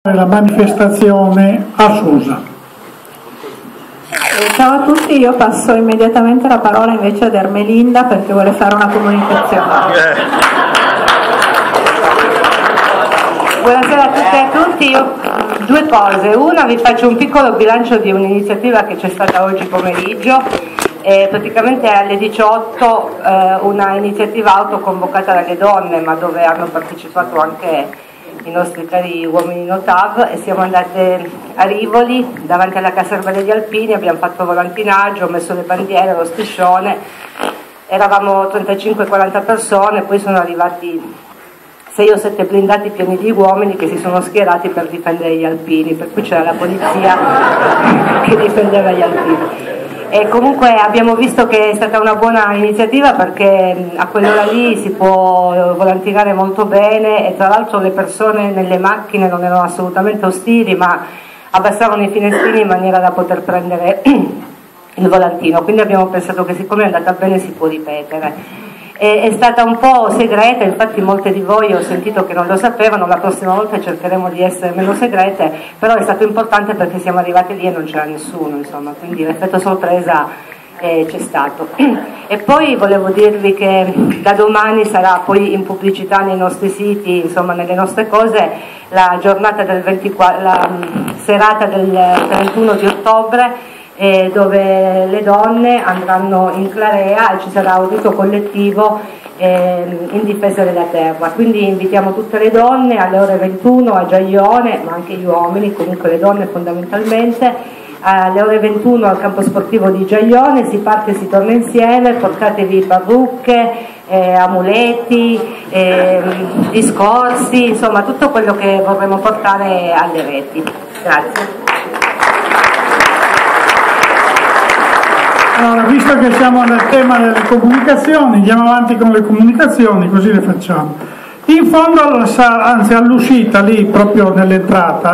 La manifestazione a Susa. Ciao a tutti, io passo immediatamente la parola invece ad Ermelinda perché vuole fare una comunicazione. Buonasera a tutte e a tutti, io due cose. Una, vi faccio un piccolo bilancio di un'iniziativa che c'è stata oggi pomeriggio. Praticamente alle 18 una iniziativa autoconvocata dalle donne, ma dove hanno partecipato anche i nostri cari uomini Notav, e siamo andate a Rivoli davanti alla caserma degli Alpini, abbiamo fatto volantinaggio, ho messo le bandiere, lo striscione, eravamo 35-40 persone, poi sono arrivati 6 o 7 blindati pieni di uomini che si sono schierati per difendere gli alpini, per cui c'era la polizia che difendeva gli alpini. E comunque abbiamo visto che è stata una buona iniziativa perché a quell'ora lì si può volantinare molto bene, e tra l'altro le persone nelle macchine non erano assolutamente ostili, ma abbassavano i finestrini in maniera da poter prendere il volantino, quindi abbiamo pensato che siccome è andata bene si può ripetere. È stata un po' segreta, infatti molte di voi ho sentito che non lo sapevano, la prossima volta cercheremo di essere meno segrete, però è stato importante perché siamo arrivati lì e non c'era nessuno, insomma, quindi l'effetto sorpresa c'è stato. E poi volevo dirvi che da domani sarà poi in pubblicità nei nostri siti, insomma nelle nostre cose, la giornata del 24, la serata del 31 di ottobre, dove le donne andranno in Clarea e ci sarà un rito collettivo in difesa della terra, quindi invitiamo tutte le donne alle ore 21 a Giaione, ma anche gli uomini, comunque le donne fondamentalmente, alle ore 21 al campo sportivo di Giaione, si parte e si torna insieme, portatevi parrucche, amuleti, discorsi, insomma tutto quello che vorremmo portare alle reti. Grazie. Allora, visto che siamo nel tema delle comunicazioni, andiamo avanti con le comunicazioni, così le facciamo. In fondo, anzi all'uscita, lì proprio nell'entrata,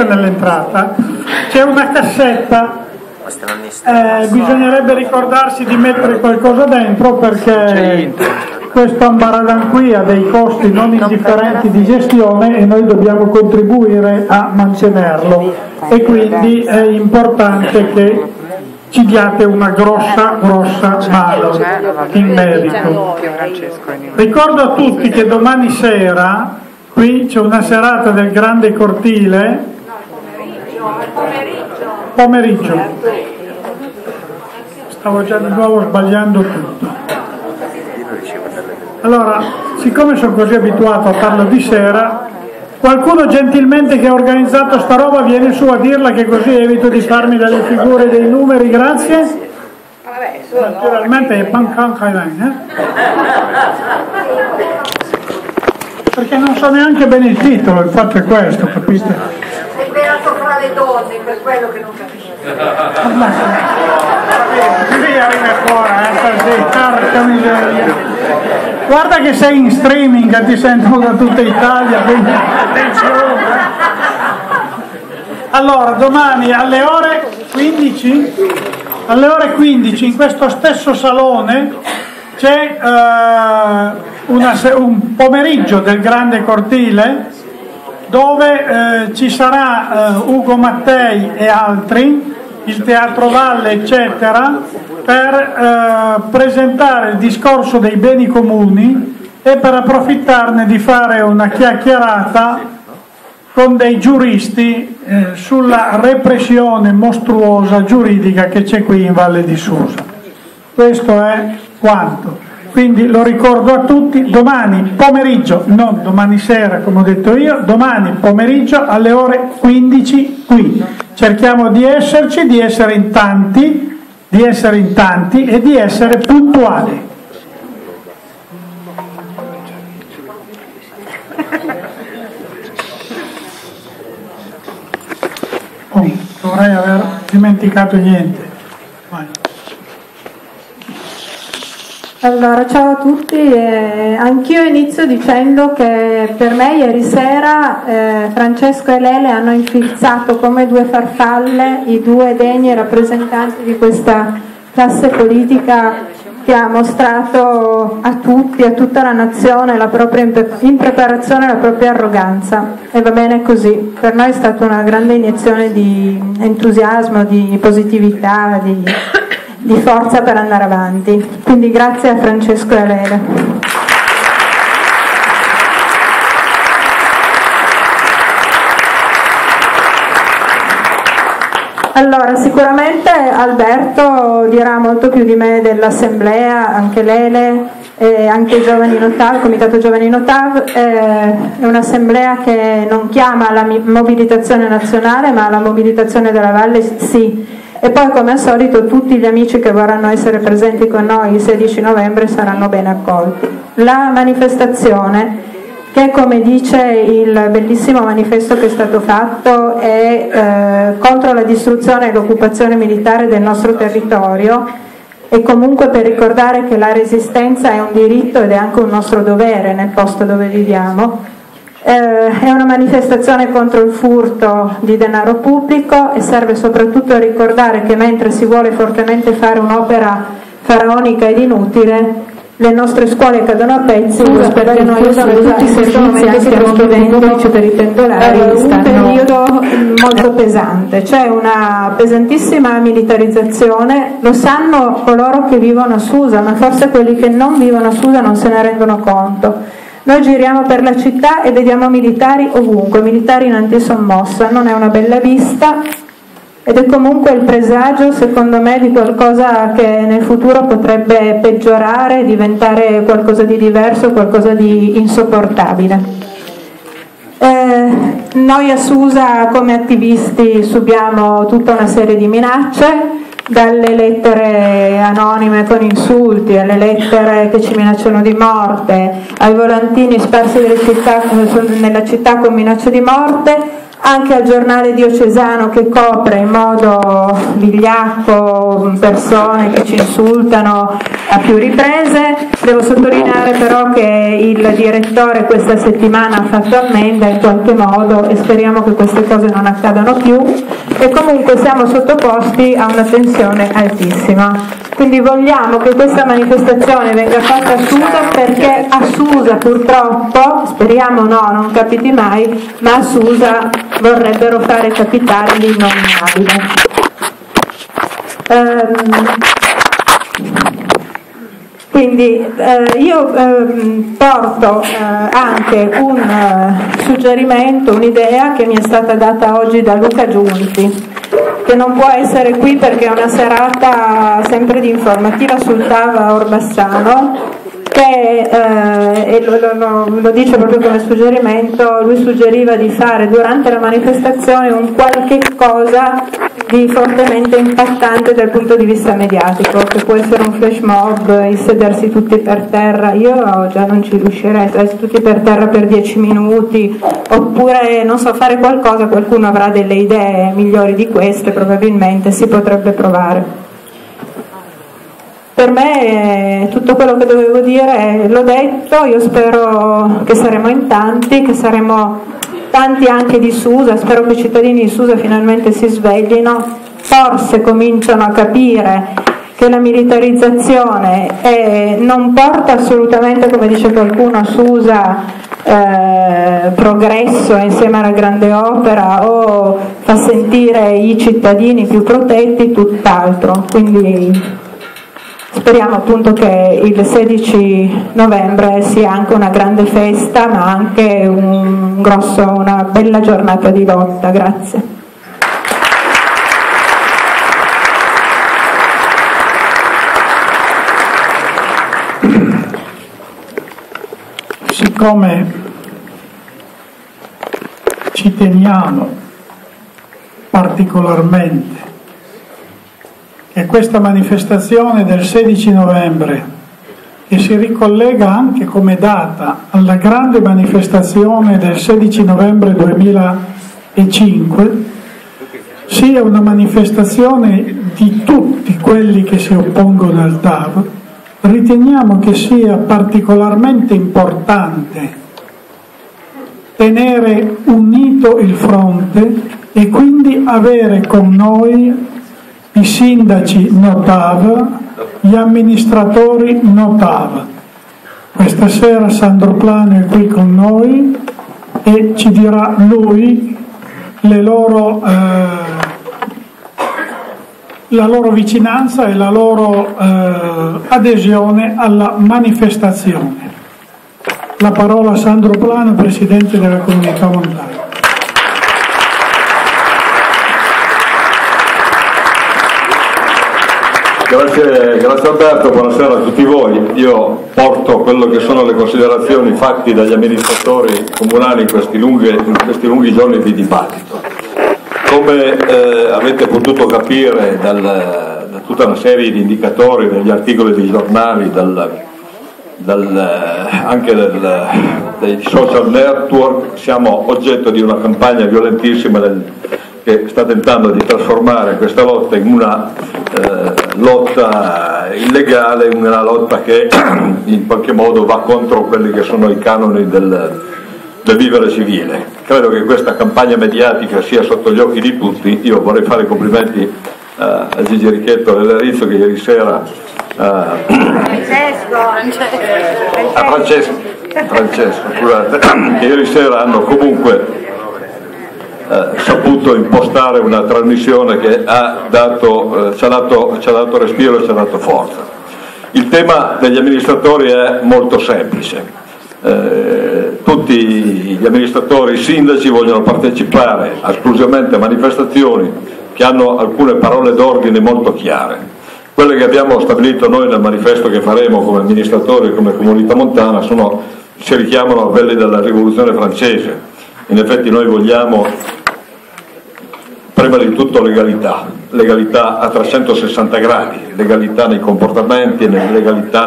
c'è una cassetta, bisognerebbe ricordarsi di mettere qualcosa dentro perché questo ambaradan qui ha dei costi non indifferenti di gestione e noi dobbiamo contribuire a mantenerlo, e quindi è importante che ci diate una grossa mano in merito. Ricordo a tutti che domani sera qui c'è una serata del grande cortile, pomeriggio. Stavo già di nuovo sbagliando tutto. Allora, siccome sono così abituato a farlo di sera, qualcuno gentilmente che ha organizzato sta roba viene su a dirla, che così evito di farmi delle figure dei numeri, grazie. Naturalmente è perché non so neanche bene il titolo, il fatto è questo, capite? È imperato fra le donne, per quello che non capisco. Così arriva fuori, porca miseria. Guarda che sei in streaming, ti sentono da tutta Italia, quindi attenzione. Allora, domani alle ore 15 in questo stesso salone c'è un pomeriggio del grande cortile dove ci sarà Ugo Mattei e altri, il Teatro Valle eccetera, per presentare il discorso dei beni comuni e per approfittarne di fare una chiacchierata con dei giuristi sulla repressione mostruosa giuridica che c'è qui in Valle di Susa. Questo è quanto. Quindi lo ricordo a tutti, domani pomeriggio, non domani sera come ho detto io, domani pomeriggio alle ore 15 qui. Cerchiamo di esserci, di essere in tanti e di essere puntuali. Dovrei aver dimenticato niente. Vai. Allora, ciao a tutti, anch'io inizio dicendo che per me ieri sera Francesco e Lele hanno infilzato come due farfalle i due degni rappresentanti di questa classe politica che ha mostrato a tutti, a tutta la nazione, la propria impreparazione, la propria arroganza, e va bene così. Per noi è stata una grande iniezione di entusiasmo, di positività, di forza per andare avanti. Quindi grazie a Francesco e a Lele. Allora, sicuramente Alberto dirà molto più di me dell'assemblea, anche Lele, anche i Giovani Notav, il Comitato Giovani Notav, è un'assemblea che non chiama alla mobilitazione nazionale ma alla mobilitazione della Valle, sì. E poi, come al solito, tutti gli amici che vorranno essere presenti con noi il 16 novembre saranno ben accolti. La manifestazione, che come dice il bellissimo manifesto che è stato fatto, è contro la distruzione e l'occupazione militare del nostro territorio, e comunque per ricordare che la resistenza è un diritto ed è anche un nostro dovere nel posto dove viviamo. È una manifestazione contro il furto di denaro pubblico, e serve soprattutto a ricordare che mentre si vuole fortemente fare un'opera faraonica ed inutile, le nostre scuole cadono a pezzi perché noi usano tutti i servizi anche trasferendoci per i pendolari, un periodo molto pesante. C'è una pesantissima militarizzazione, lo sanno coloro che vivono a Susa, ma forse quelli che non vivono a Susa non se ne rendono conto. Noi giriamo per la città e vediamo militari ovunque, militari in antisommossa, non è una bella vista, ed è comunque il presagio, secondo me, di qualcosa che nel futuro potrebbe peggiorare, diventare qualcosa di diverso, qualcosa di insopportabile. Noi a Susa come attivisti subiamo tutta una serie di minacce, dalle lettere anonime con insulti, alle lettere che ci minacciano di morte, ai volantini sparsi nella città con minacce di morte, anche al giornale diocesano che copre in modo vigliacco persone che ci insultano a più riprese. Devo sottolineare però che il direttore questa settimana ha fatto ammenda in qualche modo, e speriamo che queste cose non accadano più, e comunque siamo sottoposti a una tensione altissima. Quindi vogliamo che questa manifestazione venga fatta a Susa, perché a Susa purtroppo, speriamo no, non capiti mai, ma a Susa vorrebbero fare capitare l'innominabile. Quindi io porto anche un suggerimento, un'idea che mi è stata data oggi da Luca Giunti, che non può essere qui perché è una serata sempre di informativa sul TAV Orbassano, che lo dice proprio come suggerimento. Lui suggeriva di fare durante la manifestazione un qualche cosa di fortemente impattante dal punto di vista mediatico, che può essere un flash mob, il sedersi tutti per terra. Io già non ci riuscirei a sedersi tutti per terra per 10 minuti, oppure non so, fare qualcosa. Qualcuno avrà delle idee migliori di queste, probabilmente si potrebbe provare. Per me tutto quello che dovevo dire l'ho detto. Io spero che saremo in tanti, che saremo tanti anche di Susa. Spero che i cittadini di Susa finalmente si sveglino, forse cominciano a capire che la militarizzazione non porta assolutamente, come dice qualcuno, a Susa progresso insieme alla grande opera, o fa sentire i cittadini più protetti, tutt'altro. Quindi speriamo appunto che il 16 novembre sia anche una grande festa, ma anche una bella giornata di lotta. Grazie. Siccome ci teniamo particolarmente che questa manifestazione del 16 novembre, che si ricollega anche come data alla grande manifestazione del 16 novembre 2005, sia una manifestazione di tutti quelli che si oppongono al TAV, riteniamo che sia particolarmente importante tenere unito il fronte e quindi avere con noi i sindaci Notav, gli amministratori Notav. Questa sera Sandro Plano è qui con noi e ci dirà lui la loro vicinanza e la loro adesione alla manifestazione. La parola a Sandro Plano, Presidente della Comunità Montana. Grazie Alberto, buonasera a tutti voi. Io porto quello che sono le considerazioni fatte dagli amministratori comunali in questi lunghi giorni di dibattito. Come avete potuto capire da tutta una serie di indicatori, dagli articoli dei giornali, anche dei social network, siamo oggetto di una campagna violentissima che sta tentando di trasformare questa lotta in una lotta illegale, una lotta che in qualche modo va contro quelli che sono i canoni del vivere civile. Credo che questa campagna mediatica sia sotto gli occhi di tutti. Io vorrei fare i complimenti a Gigi Ricchetto e Larizzo che ieri sera Francesco, scusate, che ieri sera hanno comunque saputo impostare una trasmissione che ci ha dato respiro e ci ha dato forza. Il tema degli amministratori è molto semplice. Tutti gli amministratori, i sindaci vogliono partecipare esclusivamente a manifestazioni che hanno alcune parole d'ordine molto chiare. Quelle che abbiamo stabilito noi nel manifesto che faremo come amministratori e come comunità montana si richiamano a quelli della rivoluzione francese. In effetti noi vogliamo prima di tutto legalità a 360 gradi, legalità nei comportamenti, legalità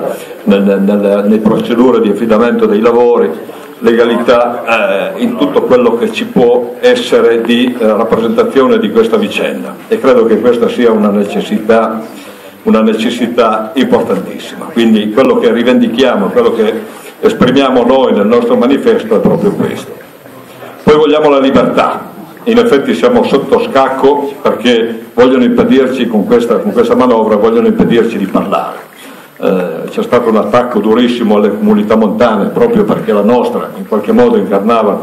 nelle procedure di affidamento dei lavori, legalità in tutto quello che ci può essere di rappresentazione di questa vicenda, e credo che questa sia una necessità importantissima. Quindi quello che rivendichiamo, quello che esprimiamo noi nel nostro manifesto è proprio questo. Poi vogliamo la libertà. In effetti siamo sotto scacco perché vogliono impedirci con questa manovra, vogliono impedirci di parlare. C'è stato un attacco durissimo alle comunità montane proprio perché la nostra in qualche modo incarnava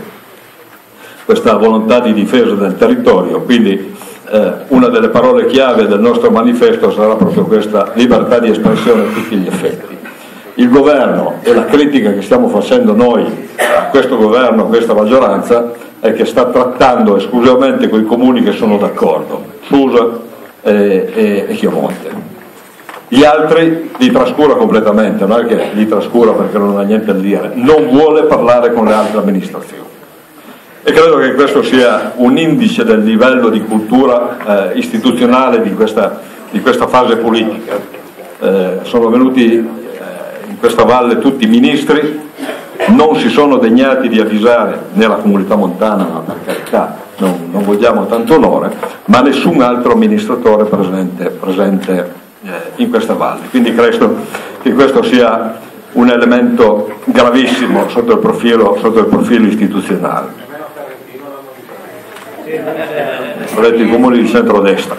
questa volontà di difesa del territorio, quindi una delle parole chiave del nostro manifesto sarà proprio questa libertà di espressione a tutti gli effetti. Il governo e la critica che stiamo facendo noi a questo governo, a questa maggioranza, è che sta trattando esclusivamente quei comuni che sono d'accordo, Susa e Chiomonte. Gli altri li trascura completamente, non è che li trascura perché non ha niente da dire, non vuole parlare con le altre amministrazioni. E credo che questo sia un indice del livello di cultura istituzionale di questa fase politica. Sono venuti in questa valle tutti i ministri, non si sono degnati di avvisare né la comunità montana, ma per carità non vogliamo tanto onore, ma nessun altro amministratore presente in questa valle. Quindi credo che questo sia un elemento gravissimo sotto il profilo istituzionale. Ho detto i comuni di centrodestra.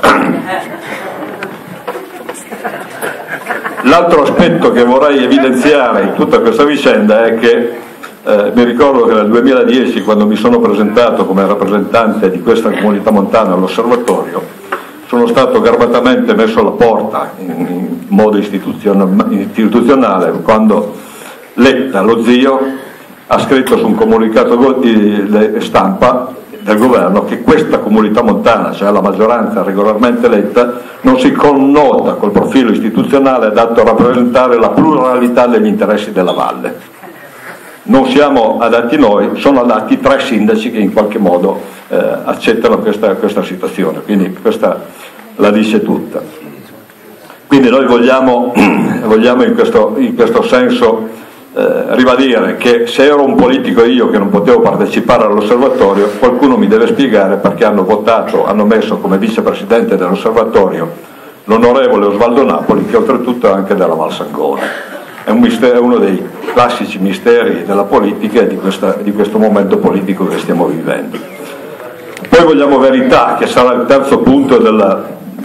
L'altro aspetto che vorrei evidenziare in tutta questa vicenda è che mi ricordo che nel 2010, quando mi sono presentato come rappresentante di questa comunità montana all'osservatorio, sono stato garbatamente messo alla porta in modo istituzionale quando Letta, lo zio, ha scritto su un comunicato di stampa del governo che questa comunità montana, cioè la maggioranza regolarmente eletta, non si connota col profilo istituzionale adatto a rappresentare la pluralità degli interessi della valle. Non siamo adatti noi, sono adatti 3 sindaci che in qualche modo accettano questa situazione, quindi questa la dice tutta. Quindi noi vogliamo in questo senso ribadire che se ero un politico io che non potevo partecipare all'osservatorio, qualcuno mi deve spiegare perché hanno messo come vicepresidente dell'osservatorio l'onorevole Osvaldo Napoli, che oltretutto è anche della Val Sangone. È uno dei classici misteri della politica e di questo momento politico che stiamo vivendo. Poi vogliamo verità, che sarà il terzo punto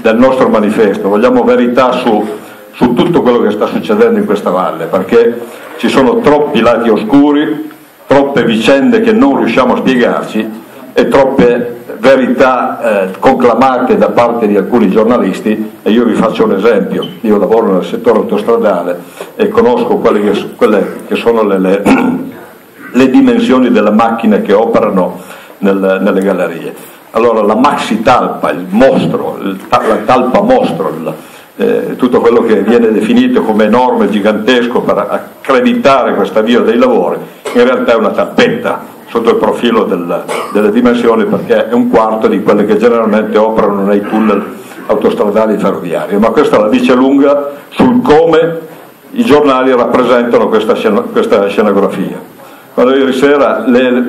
del nostro manifesto, vogliamo verità su tutto quello che sta succedendo in questa valle, perché ci sono troppi lati oscuri, troppe vicende che non riusciamo a spiegarci e troppe verità conclamate da parte di alcuni giornalisti. E io vi faccio un esempio: io lavoro nel settore autostradale e conosco quelle che sono le dimensioni delle macchine che operano nelle gallerie. Allora la maxi talpa, il mostro, la talpa mostro, tutto quello che viene definito come enorme, gigantesco per accreditare questa via dei lavori, in realtà è una tappetta sotto il profilo delle dimensioni, perché è un quarto di quelle che generalmente operano nei tunnel autostradali ferroviari. Ma questa la dice lunga sul come i giornali rappresentano questa scenografia. Quando ieri sera lei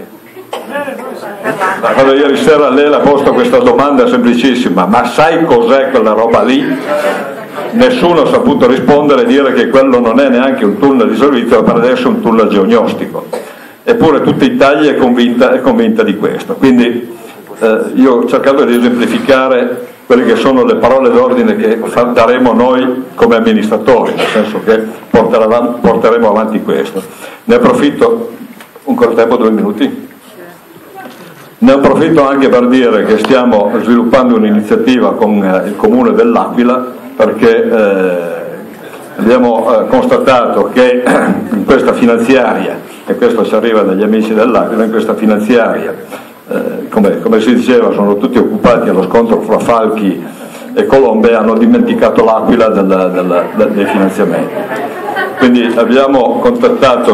le ha posto questa domanda semplicissima: ma sai cos'è quella roba lì? Nessuno ha saputo rispondere e dire che quello non è neanche un tunnel di servizio, ma per adesso è un tunnel geognostico. Eppure tutta Italia è convinta di questo. Quindi io ho cercato di esemplificare quelle che sono le parole d'ordine che daremo noi come amministratori, nel senso che porteremo avanti questo. Ne approfitto, ancora tempo, 2 minuti? Ne approfitto anche per dire che stiamo sviluppando un'iniziativa con il Comune dell'Aquila, perché abbiamo constatato che in questa finanziaria, e questo ci arriva dagli amici dell'Aquila, in questa finanziaria, come si diceva, sono tutti occupati allo scontro fra Falchi e Colombe, hanno dimenticato l'Aquila dei finanziamenti. Quindi abbiamo contattato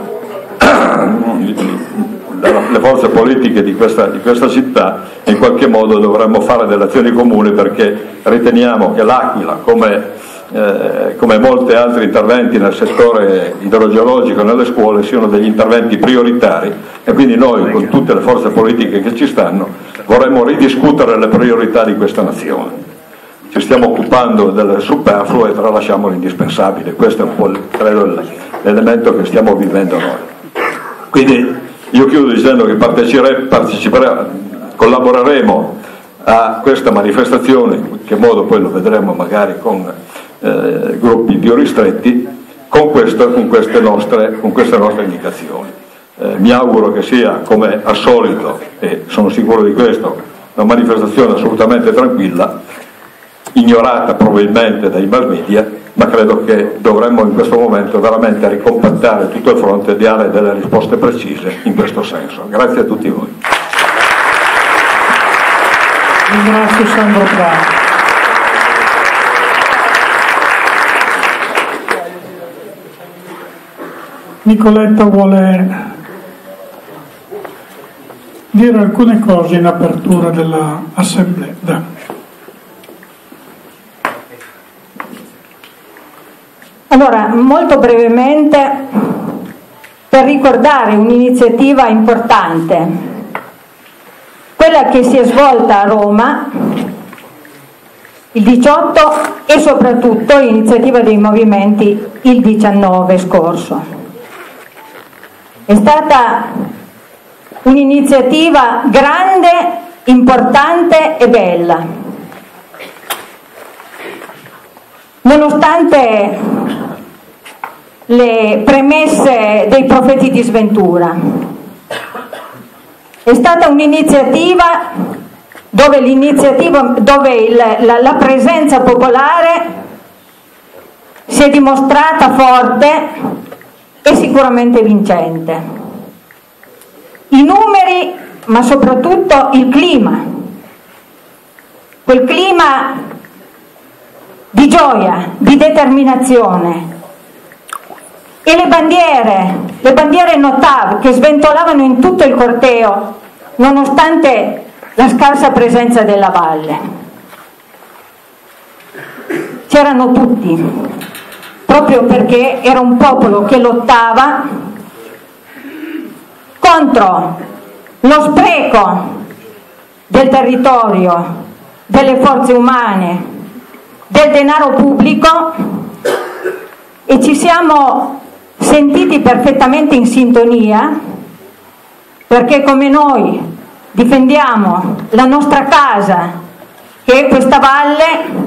le forze politiche di questa città e in qualche modo dovremmo fare delle azioni comuni, perché riteniamo che l'Aquila, come molti altri interventi nel settore idrogeologico e nelle scuole, siano degli interventi prioritari, e quindi noi, con tutte le forze politiche che ci stanno, vorremmo ridiscutere le priorità di questa nazione. Ci stiamo occupando del superfluo e tralasciamo l'indispensabile. Questo è un po', credo, l'elemento che stiamo vivendo noi. Quindi io chiudo dicendo che collaboreremo a questa manifestazione, in che modo poi lo vedremo magari con gruppi più ristretti, con queste nostre indicazioni. Mi auguro che sia, come al solito, e sono sicuro di questo, una manifestazione assolutamente tranquilla, ignorata probabilmente dai mass media, ma credo che dovremmo in questo momento veramente ricompattare tutto il fronte e dare delle risposte precise in questo senso. Grazie a tutti voi. Ringrazio Sandro Prati. Nicoletta vuole dire alcune cose in apertura dell'assemblea. Allora, molto brevemente, per ricordare un'iniziativa importante, quella che si è svolta a Roma il 18 e soprattutto l'iniziativa dei movimenti il 19 scorso. È stata un'iniziativa grande, importante e bella. Nonostante le premesse dei profeti di sventura, è stata un'iniziativa dove la presenza popolare si è dimostrata forte e sicuramente vincente. I numeri, ma soprattutto il clima, quel clima di gioia, di determinazione, e le bandiere Notav che sventolavano in tutto il corteo nonostante la scarsa presenza della valle. C'erano tutti, proprio perché era un popolo che lottava contro lo spreco del territorio, delle forze umane, del denaro pubblico, e ci siamo sentiti perfettamente in sintonia, perché come noi difendiamo la nostra casa, che questa valle,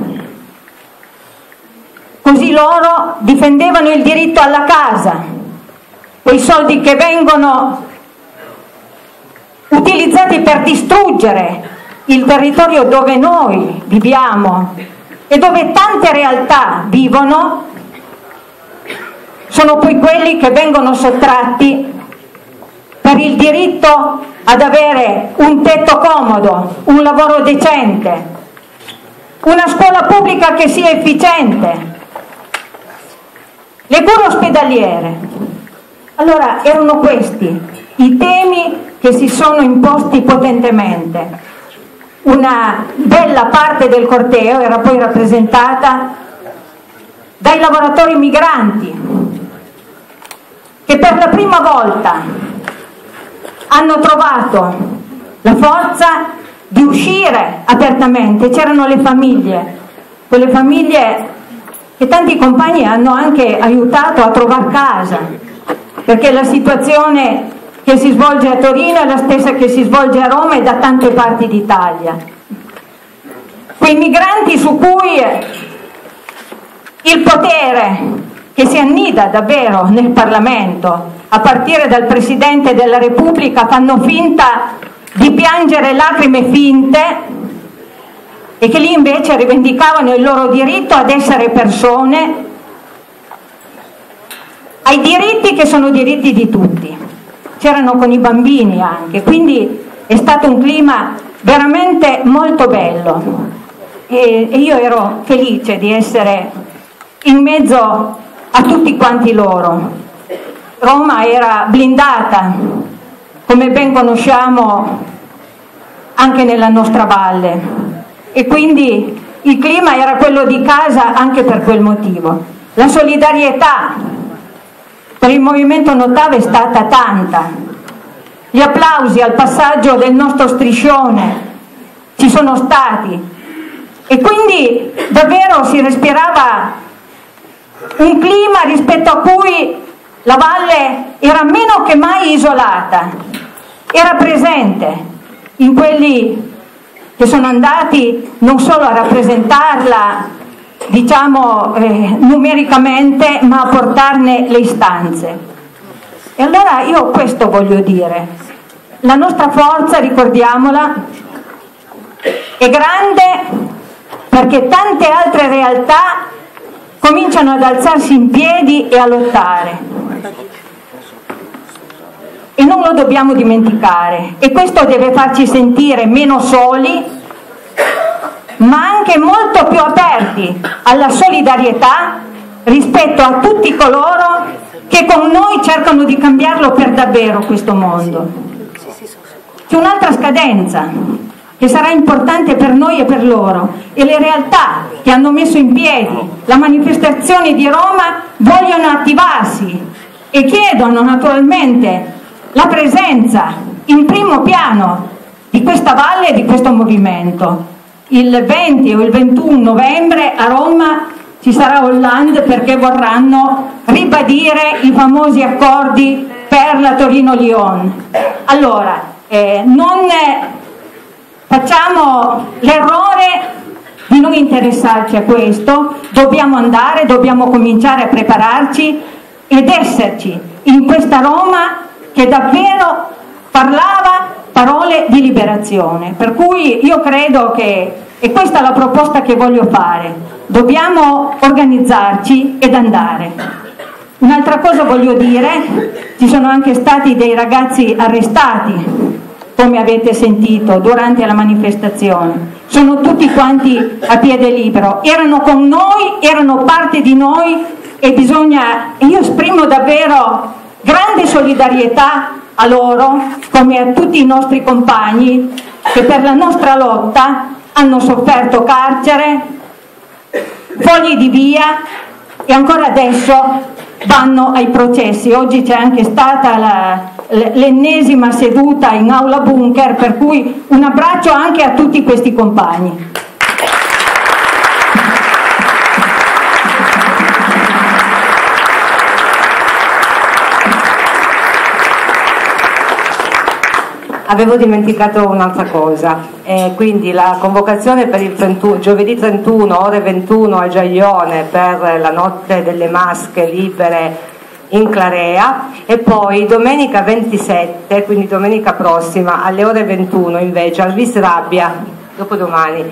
così loro difendevano il diritto alla casa, quei soldi che vengono utilizzati per distruggere il territorio dove noi viviamo e dove tante realtà vivono, sono poi quelli che vengono sottratti per il diritto ad avere un tetto comodo, un lavoro decente, una scuola pubblica che sia efficiente, le cure ospedaliere. Allora erano questi i temi che si sono imposti potentemente. Una bella parte del corteo era poi rappresentata dai lavoratori migranti che per la prima volta hanno trovato la forza di uscire apertamente. C'erano le famiglie, quelle famiglie che tanti compagni hanno anche aiutato a trovare casa, perché la situazione che si svolge a Torino è la stessa che si svolge a Roma e da tante parti d'Italia. Quei migranti su cui il potere che si annida davvero nel Parlamento, a partire dal Presidente della Repubblica, fanno finta di piangere lacrime finte, e che lì invece rivendicavano il loro diritto ad essere persone, ai diritti che sono diritti di tutti. C'erano con i bambini anche, quindi è stato un clima veramente molto bello e io ero felice di essere in mezzo a tutti quanti loro. Roma era blindata, come ben conosciamo anche nella nostra valle, e quindi il clima era quello di casa anche per quel motivo. La solidarietà per il movimento Notav è stata tanta, gli applausi al passaggio del nostro striscione ci sono stati, e quindi davvero si respirava un clima rispetto a cui la valle era meno che mai isolata, era presente in quelli che sono andati non solo a rappresentarla, diciamo numericamente, ma a portarne le istanze. E allora io questo voglio dire: la nostra forza, ricordiamola, è grande perché tante altre realtà cominciano ad alzarsi in piedi e a lottare, e non lo dobbiamo dimenticare, e questo deve farci sentire meno soli, ma anche molto più aperti alla solidarietà rispetto a tutti coloro che con noi cercano di cambiarlo per davvero questo mondo. C'è un'altra scadenza che sarà importante per noi e per loro, e le realtà che hanno messo in piedi la manifestazione di Roma vogliono attivarsi e chiedono naturalmente la presenza in primo piano di questa valle e di questo movimento. Il 20 o il 21 novembre a Roma ci sarà Hollande, perché vorranno ribadire i famosi accordi per la Torino-Lione. Allora, non facciamo l'errore di non interessarci a questo, dobbiamo andare, dobbiamo cominciare a prepararci ed esserci in questa Roma che davvero parlava parole di liberazione. Per cui io credo che, e questa è la proposta che voglio fare, dobbiamo organizzarci ed andare. Un'altra cosa voglio dire: ci sono anche stati dei ragazzi arrestati, come avete sentito, durante la manifestazione. Sono tutti quanti a piede libero, erano con noi, erano parte di noi, e io esprimo davvero grande solidarietà a loro, come a tutti i nostri compagni che per la nostra lotta hanno sofferto carcere, fogli di via, e ancora adesso vanno ai processi. Oggi c'è anche stata l'ennesima seduta in aula bunker, per cui un abbraccio anche a tutti questi compagni. avevo dimenticato un'altra cosa, quindi la convocazione per il giovedì 31 ore 21 a Giaglione per la notte delle masche libere in Clarea, e poi domenica 27, quindi domenica prossima alle ore 21 invece al Vis Rabbia, dopodomani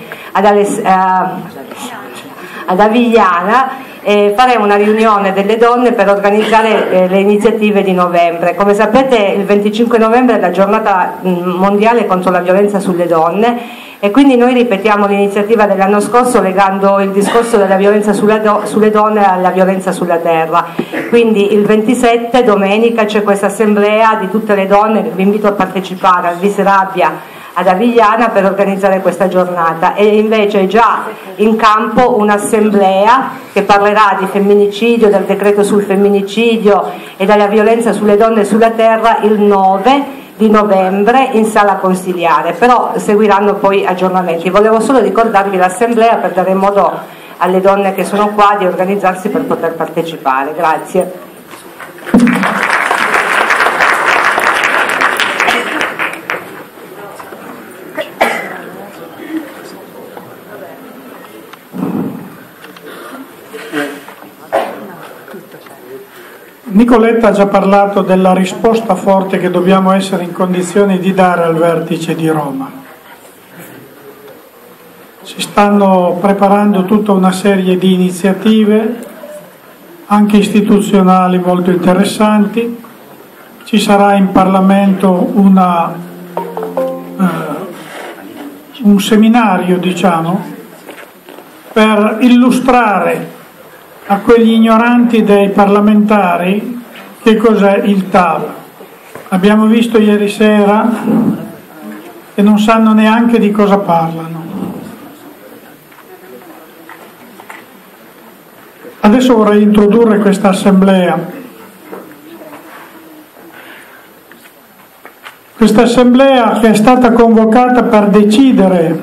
ad Avigliana, faremo una riunione delle donne per organizzare le iniziative di novembre. Come sapete il 25 novembre è la giornata mondiale contro la violenza sulle donne, e quindi noi ripetiamo l'iniziativa dell'anno scorso legando il discorso della violenza sulle donne alla violenza sulla terra. Quindi il 27 domenica c'è questa assemblea di tutte le donne, vi invito a partecipare al Vis Rabbia ad Avigliana per organizzare questa giornata, e invece è già in campo un'assemblea che parlerà di femminicidio, del decreto sul femminicidio e della violenza sulle donne e sulla terra il 9 di novembre in sala consiliare, però seguiranno poi aggiornamenti. Volevo solo ricordarvi l'assemblea per dare modo alle donne che sono qua di organizzarsi per poter partecipare. Grazie. Nicoletta ha già parlato della risposta forte che dobbiamo essere in condizioni di dare al vertice di Roma. Si stanno preparando tutta una serie di iniziative, anche istituzionali, molto interessanti. Ci sarà in Parlamento un seminario, per illustrare a quegli ignoranti dei parlamentari che cos'è il TAV. Abbiamo visto ieri sera che non sanno neanche di cosa parlano. Adesso vorrei introdurre questa assemblea. Questa assemblea che è stata convocata per decidere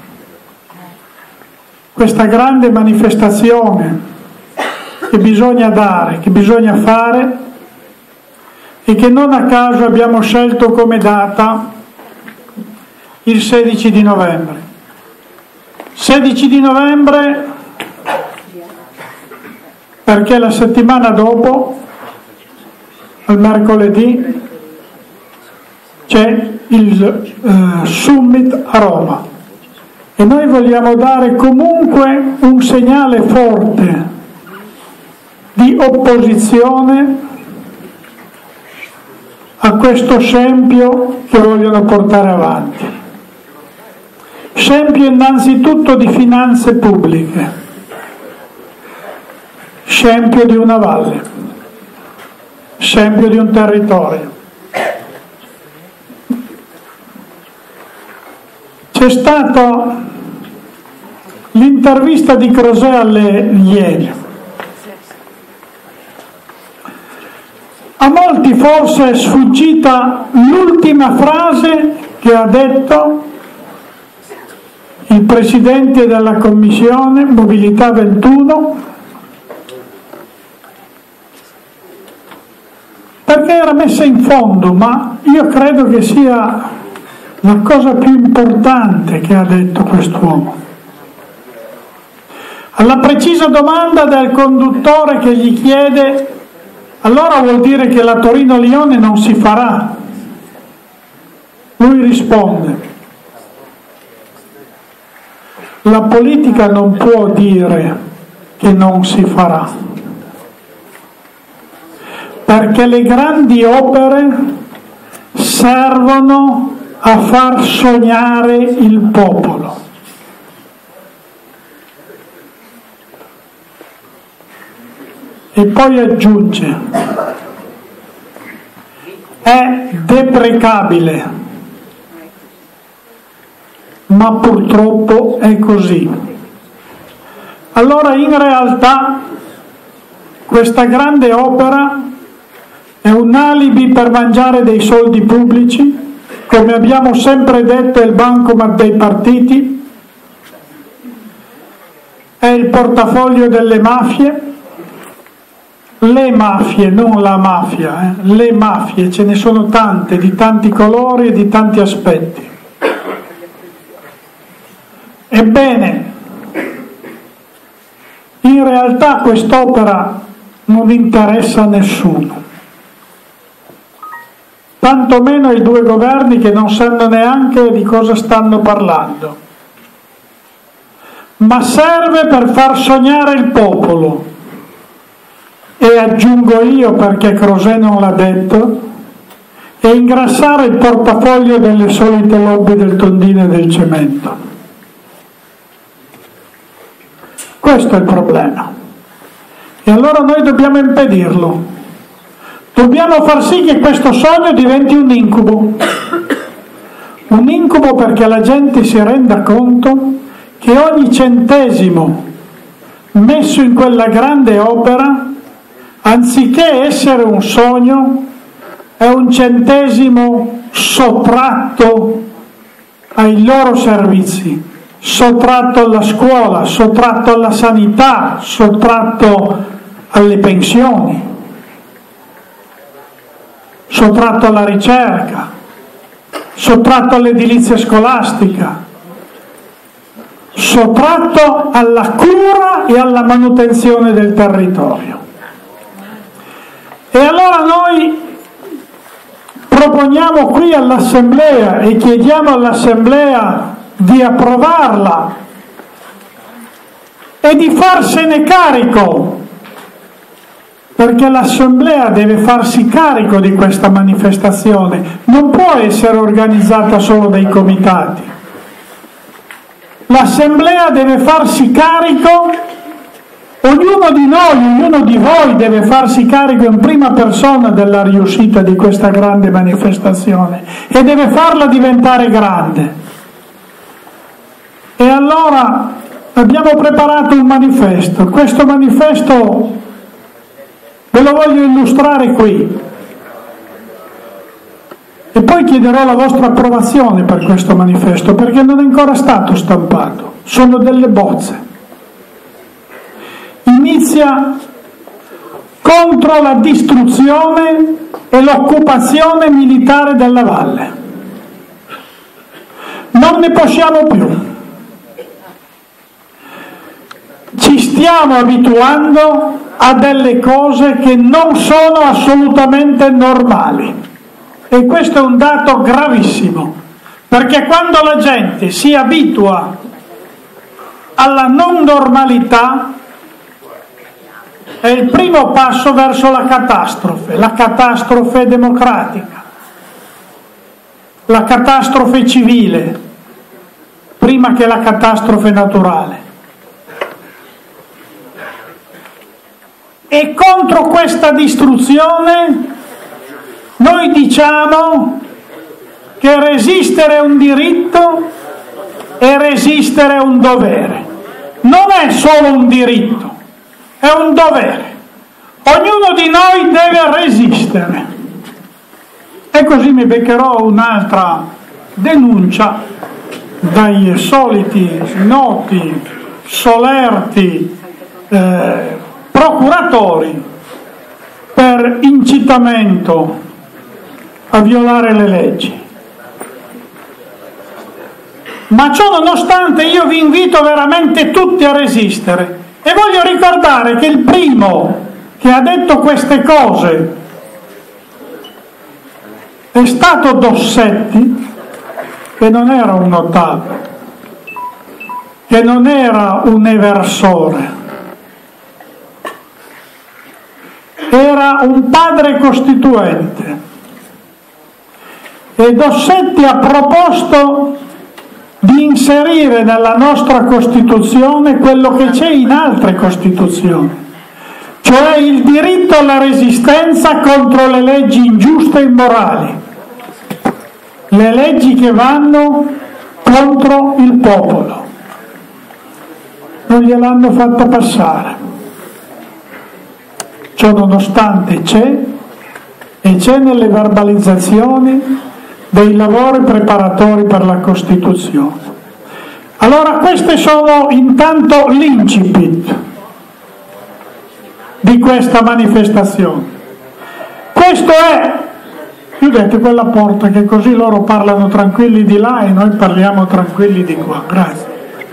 questa grande manifestazione che bisogna dare, che bisogna fare, e che non a caso abbiamo scelto come data il 16 di novembre. 16 di novembre perché la settimana dopo, al mercoledì, c'è il summit a Roma, e noi vogliamo dare comunque un segnale forte di opposizione a questo scempio che vogliono portare avanti. Scempio innanzitutto di finanze pubbliche, scempio di una valle, scempio di un territorio. C'è stata l'intervista di Crosè ieri. A molti forse è sfuggita l'ultima frase che ha detto il presidente della commissione Mobilità 21, perché era messa in fondo, ma io credo che sia la cosa più importante che ha detto quest'uomo. Alla precisa domanda del conduttore che gli chiede: allora vuol dire che la Torino-Lione non si farà? Lui risponde: la politica non può dire che non si farà, perché le grandi opere servono a far sognare il popolo. E poi aggiunge: è deprecabile, ma purtroppo è così. Allora in realtà questa grande opera è un alibi per mangiare dei soldi pubblici, come abbiamo sempre detto, è il bancomat dei partiti, è il portafoglio delle mafie. le mafie, non la mafia, le mafie, ce ne sono tante, di tanti colori e di tanti aspetti. Ebbene, in realtà quest'opera non interessa a nessuno, tantomeno ai due governi che non sanno neanche di cosa stanno parlando, ma serve per far sognare il popolo. E aggiungo io, perché Crosè non l'ha detto, e ingrassare il portafoglio delle solite lobby del tondino e del cemento. Questo è il problema. E allora noi dobbiamo impedirlo. Dobbiamo far sì che questo sogno diventi un incubo. Un incubo perché la gente si renda conto che ogni centesimo messo in quella grande opera, anziché essere un sogno, è un centesimo sottratto ai loro servizi, sottratto alla scuola, sottratto alla sanità, sottratto alle pensioni, sottratto alla ricerca, sottratto all'edilizia scolastica, sottratto alla cura e alla manutenzione del territorio. E allora noi proponiamo qui all'Assemblea e chiediamo all'Assemblea di approvarla e di farsene carico, perché l'Assemblea deve farsi carico di questa manifestazione, non può essere organizzata solo dai comitati. L'Assemblea deve farsi carico, ognuno di noi, ognuno di voi deve farsi carico in prima persona della riuscita di questa grande manifestazione e deve farla diventare grande. E allora abbiamo preparato un manifesto. Questo manifesto ve lo voglio illustrare qui e poi chiederò la vostra approvazione per questo manifesto, perché non è ancora stato stampato, sono delle bozze. Inizia contro la distruzione e l'occupazione militare della valle. Non ne possiamo più. Ci stiamo abituando a delle cose che non sono assolutamente normali. E questo è un dato gravissimo, perché quando la gente si abitua alla non normalità è il primo passo verso la catastrofe democratica, la catastrofe civile, prima che la catastrofe naturale. E contro questa distruzione noi diciamo che resistere è un diritto e resistere è un dovere. Non è solo un diritto, è un dovere. Ognuno di noi deve resistere. E così mi beccherò un'altra denuncia dai soliti noti, solerti procuratori per incitamento a violare le leggi. Ma ciò nonostante io vi invito veramente tutti a resistere e voglio ricordare che il primo che ha detto queste cose è stato Dossetti, che non era un notaio, che non era un eversore, era un padre costituente. E Dossetti ha proposto di inserire nella nostra Costituzione quello che c'è in altre Costituzioni, cioè il diritto alla resistenza contro le leggi ingiuste e immorali, le leggi che vanno contro il popolo. Non gliel'hanno fatta passare. Ciò nonostante c'è, e c'è nelle verbalizzazioni dei lavori preparatori per la Costituzione. Allora queste sono intanto l'incipit di questa manifestazione. Questo è, chiudete quella porta che così loro parlano tranquilli di là e noi parliamo tranquilli di qua. Grazie.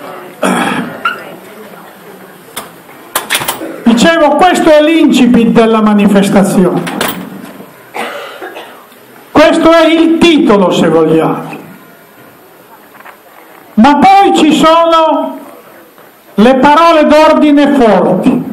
Dicevo, questo è l'incipit della manifestazione, questo è il titolo se vogliamo, ma poi ci sono le parole d'ordine forti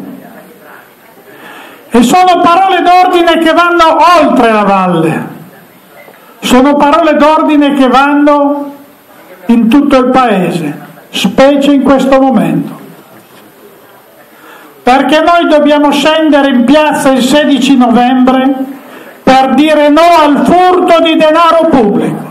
e sono parole d'ordine che vanno oltre la valle, sono parole d'ordine che vanno in tutto il paese, specie in questo momento. Perché noi dobbiamo scendere in piazza il 16 novembre per dire no al furto di denaro pubblico.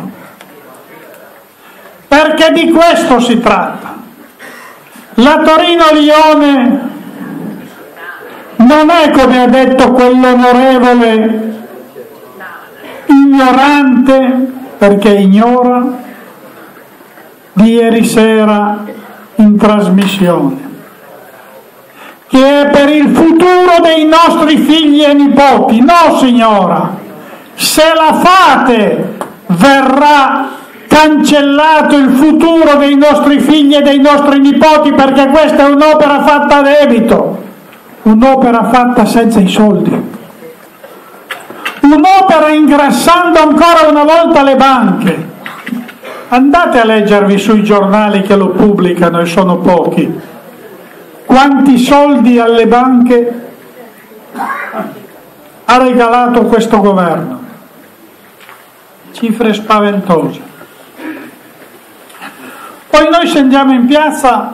Perché di questo si tratta. La Torino-Lione non è, come ha detto quell'onorevole, ignorante, perché ignora, di ieri sera in trasmissione, che è per il futuro dei nostri figli e nipoti. No, signora, se la fate verrà cancellato il futuro dei nostri figli e dei nostri nipoti, perché questa è un'opera fatta a debito, un'opera fatta senza i soldi, un'opera ingrassando ancora una volta le banche. Andate a leggervi sui giornali che lo pubblicano, e sono pochi, quanti soldi alle banche ha regalato questo governo. Cifre spaventose. Poi noi scendiamo in piazza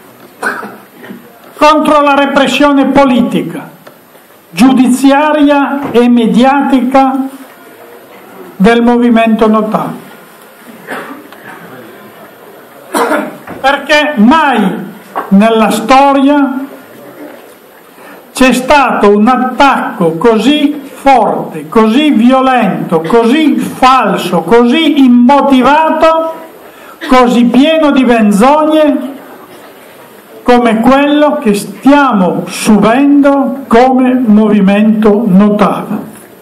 contro la repressione politica, giudiziaria e mediatica del movimento No TAV. Perché mai nella storia c'è stato un attacco così forte, così violento, così falso, così immotivato, così pieno di menzogne come quello che stiamo subendo come movimento No TAV.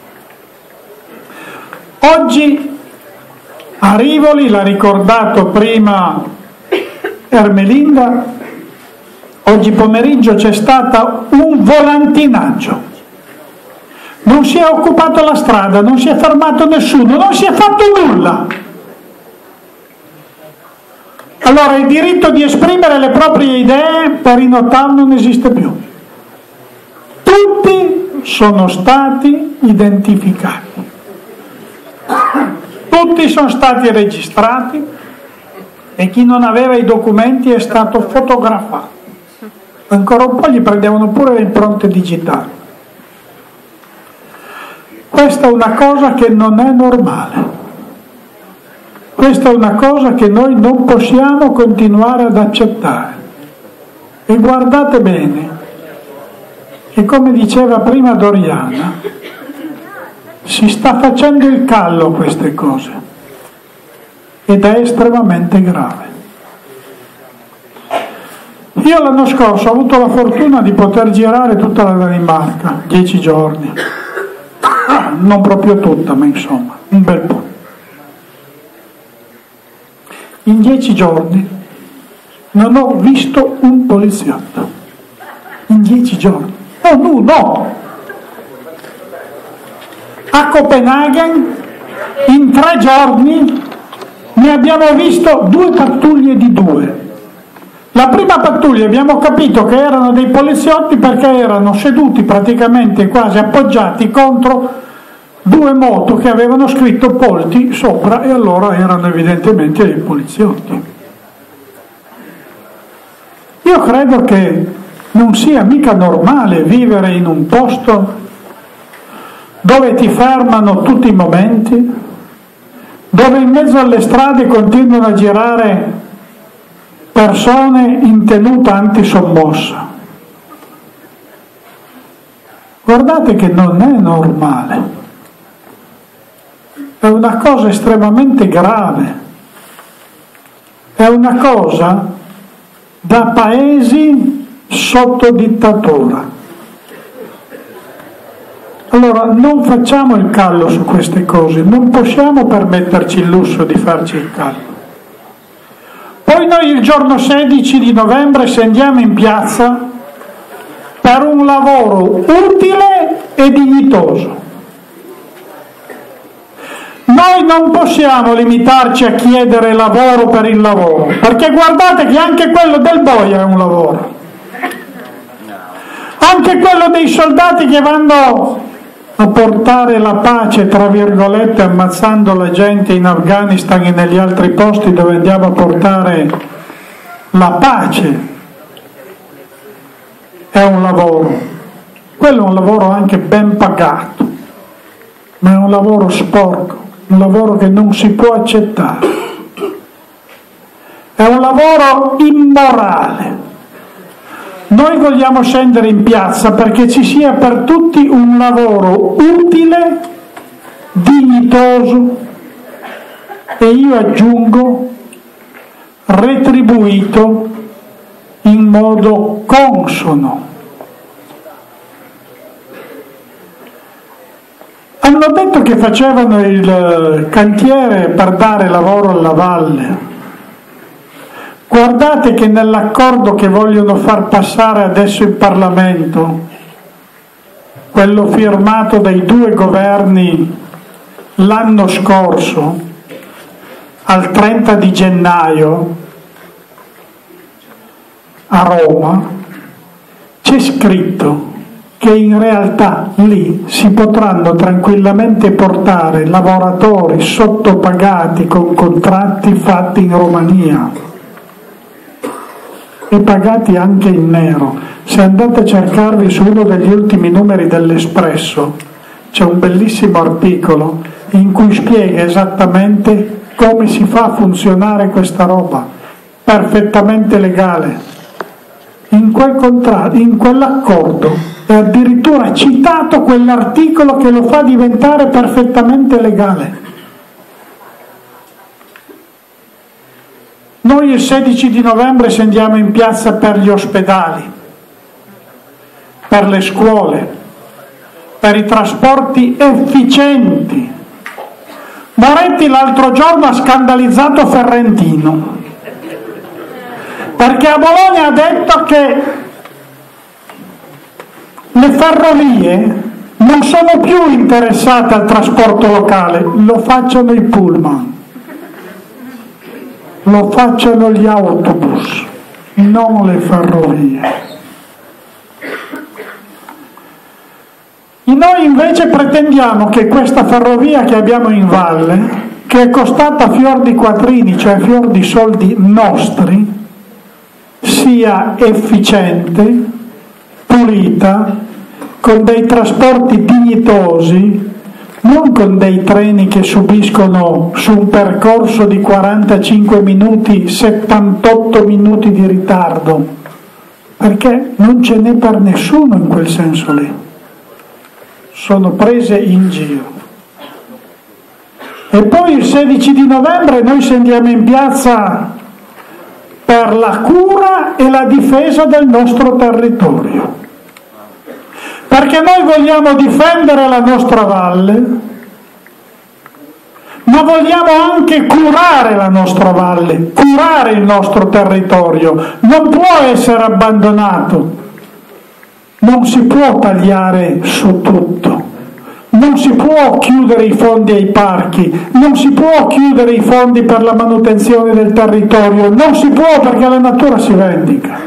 Oggi a Rivoli, l'ha ricordato prima Ermelinda, oggi pomeriggio c'è stato un volantinaggio, non si è occupato la strada, non si è fermato nessuno, non si è fatto nulla. Allora il diritto di esprimere le proprie idee per i No TAV non esiste più. Tutti sono stati identificati, tutti sono stati registrati e chi non aveva i documenti è stato fotografato. Ancora un po' gli prendevano pure le impronte digitali. Questa è una cosa che non è normale. Questa è una cosa che noi non possiamo continuare ad accettare. E guardate bene che, come diceva prima Doriana, si sta facendo il callo a queste cose ed è estremamente grave. Io l'anno scorso ho avuto la fortuna di poter girare tutta la Danimarca, 10 giorni, non proprio tutta, ma insomma, un bel po'. In 10 giorni non ho visto un poliziotto, in 10 giorni, non uno. A Copenaghen in 3 giorni ne abbiamo visto 2 pattuglie di 2. La prima pattuglia abbiamo capito che erano dei poliziotti perché erano seduti praticamente quasi appoggiati contro 2 moto che avevano scritto Polti sopra, e allora erano evidentemente dei poliziotti. Io credo che non sia mica normale vivere in un posto dove ti fermano tutti i momenti, dove in mezzo alle strade continuano a girare persone in tenuta antisommossa. Guardate che non è normale, è una cosa estremamente grave, è una cosa da paesi sotto dittatura. Allora non facciamo il callo su queste cose, non possiamo permetterci il lusso di farci il callo. Poi noi il giorno 16 di novembre scendiamo in piazza per un lavoro utile e dignitoso. Noi non possiamo limitarci a chiedere lavoro per il lavoro, perché guardate che anche quello del boia è un lavoro. Anche quello dei soldati che vanno a portare la pace, tra virgolette, ammazzando la gente in Afghanistan e negli altri posti dove andiamo a portare la pace, è un lavoro. Quello è un lavoro anche ben pagato, ma è un lavoro sporco, un lavoro che non si può accettare. È un lavoro immorale. Noi vogliamo scendere in piazza perché ci sia per tutti un lavoro utile, dignitoso e io aggiungo retribuito in modo consono. Hanno detto che facevano il cantiere per dare lavoro alla valle. Guardate che nell'accordo che vogliono far passare adesso in Parlamento, quello firmato dai due governi l'anno scorso, al 30 di gennaio, a Roma, c'è scritto che in realtà lì si potranno tranquillamente portare lavoratori sottopagati con contratti fatti in Romania e pagati anche in nero. Se andate a cercarvi su uno degli ultimi numeri dell'Espresso c'è un bellissimo articolo in cui spiega esattamente come si fa a funzionare questa roba, perfettamente legale. In quel contratto, in quell'accordo è addirittura citato quell'articolo che lo fa diventare perfettamente legale. Noi il 16 di novembre scendiamo in piazza per gli ospedali, per le scuole, per i trasporti efficienti. Moretti l'altro giorno ha scandalizzato Ferrentino, perché a Bologna ha detto che le ferrovie non sono più interessate al trasporto locale, lo facciano i pullman. Lo facciano gli autobus, non le ferrovie. E noi invece pretendiamo che questa ferrovia che abbiamo in valle, che è costata fior di quattrini, cioè fior di soldi nostri, sia efficiente, pulita, con dei trasporti dignitosi, non con dei treni che subiscono su un percorso di 45 minuti 78 minuti di ritardo, perché non ce n'è per nessuno in quel senso lì, sono prese in giro. E poi il 16 di novembre noi scendiamo in piazza per la cura e la difesa del nostro territorio, perché noi vogliamo difendere la nostra valle, ma vogliamo anche curare la nostra valle, curare il nostro territorio. Non può essere abbandonato, non si può tagliare su tutto, non si può chiudere i fondi ai parchi, non si può chiudere i fondi per la manutenzione del territorio, non si può perché la natura si vendica.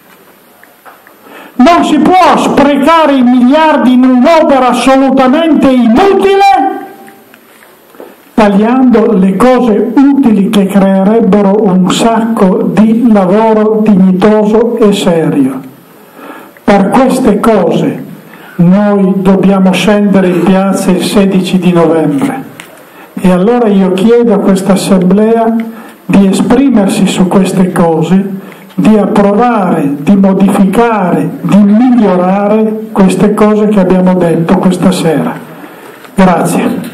Non si può sprecare i miliardi in un'opera assolutamente inutile, tagliando le cose utili che creerebbero un sacco di lavoro dignitoso e serio. Per queste cose noi dobbiamo scendere in piazza il 16 di novembre. E allora io chiedo a questa Assemblea di esprimersi su queste cose, di approvare, di modificare, di migliorare queste cose che abbiamo detto questa sera. Grazie.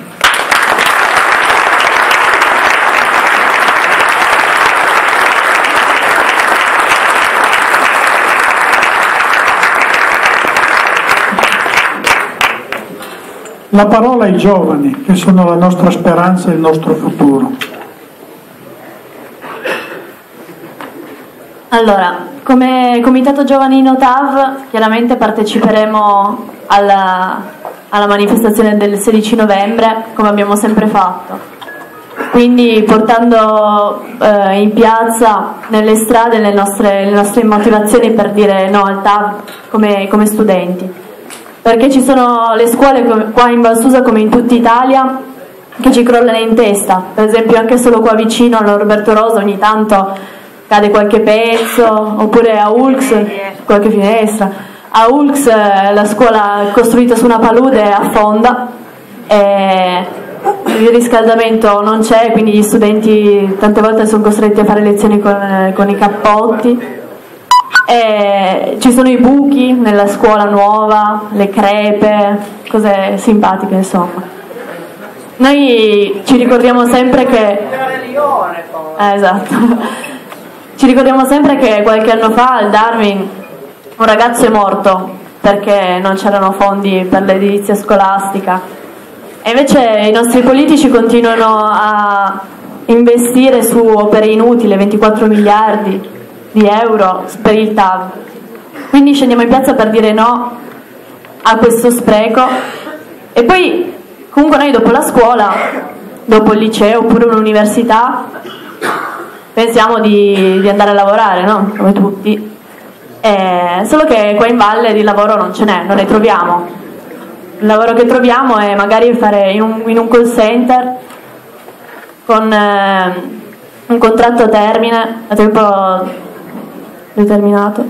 la parola ai giovani, che sono la nostra speranza e il nostro futuro. Allora, come Comitato Giovani Notav chiaramente parteciperemo alla manifestazione del 16 novembre, come abbiamo sempre fatto. Quindi portando in piazza, nelle strade, le nostre motivazioni per dire no al TAV come studenti. Perché ci sono le scuole qua in Val Susa, come in tutta Italia, che ci crollano in testa. Per esempio anche solo qua vicino alla Roberto Rosa ogni tanto cade qualche pezzo, oppure a Ulx qualche finestra. A Ulx la scuola costruita su una palude affonda e il riscaldamento non c'è, quindi gli studenti tante volte sono costretti a fare lezioni con i cappotti. E ci sono i buchi nella scuola nuova, le crepe, cose simpatiche insomma. Noi ci ricordiamo sempre che esatto. Ci ricordiamo sempre che qualche anno fa al Darwin un ragazzo è morto perché non c'erano fondi per l'edilizia scolastica, e invece i nostri politici continuano a investire su opere inutili, 24 miliardi di euro per il TAV. Quindi scendiamo in piazza per dire no a questo spreco, e poi comunque noi dopo la scuola, dopo il liceo oppure un'università, pensiamo di andare a lavorare, no? Come tutti. Solo che qua in valle di lavoro non ce n'è, non ne troviamo. Il lavoro che troviamo è magari fare in un call center con un contratto a termine, a tempo determinato.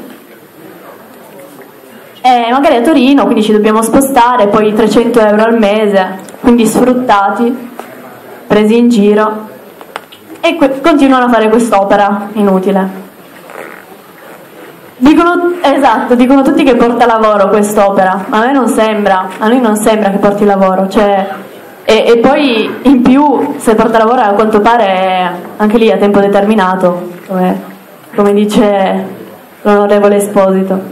E magari a Torino, quindi ci dobbiamo spostare, poi 300 euro al mese, quindi sfruttati, presi in giro. E continuano a fare quest'opera inutile. Dicono tutti che porta lavoro quest'opera, ma a noi non sembra che porti lavoro, cioè, e poi in più se porta lavoro a quanto pare è anche lì a tempo determinato, come dice l'onorevole Esposito.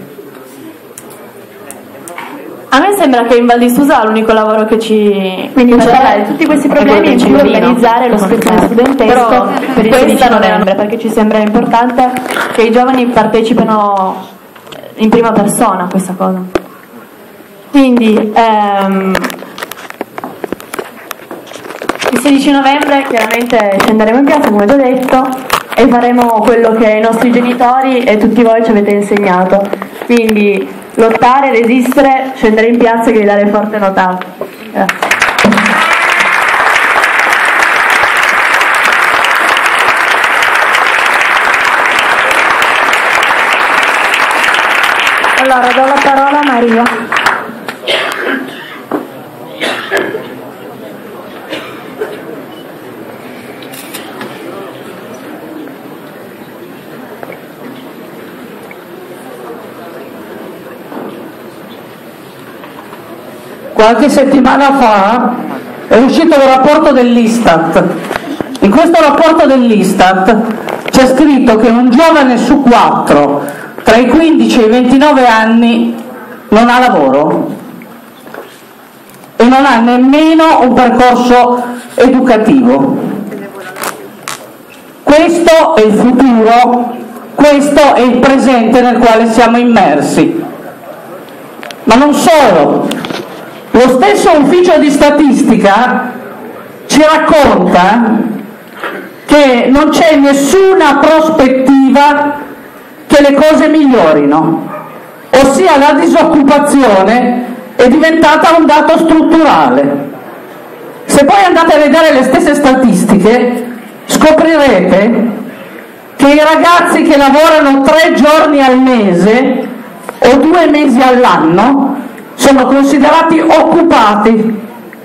A me sembra che in Val di Susa l'unico lavoro che ci... Quindi per tutti questi problemi in più organizzare lo spettacolo studentesco per il 16 novembre, perché ci sembra importante che i giovani partecipino in prima persona a questa cosa. Quindi il 16 novembre chiaramente scenderemo in piazza, come già detto, e faremo quello che i nostri genitori e tutti voi ci avete insegnato. Quindi lottare, resistere, scendere in piazza e gridare forte Notav. Grazie. Allora do la parola a Maria. Qualche settimana fa è uscito un rapporto dell'Istat. In questo rapporto dell'Istat c'è scritto che un giovane su 4 tra i 15 e i 29 anni non ha lavoro e non ha nemmeno un percorso educativo. Questo è il futuro, questo è il presente nel quale siamo immersi. Ma non solo. Lo stesso ufficio di statistica ci racconta che non c'è nessuna prospettiva che le cose migliorino, ossia la disoccupazione è diventata un dato strutturale. Se poi andate a vedere le stesse statistiche scoprirete che i ragazzi che lavorano 3 giorni al mese o 2 mesi all'anno sono considerati occupati.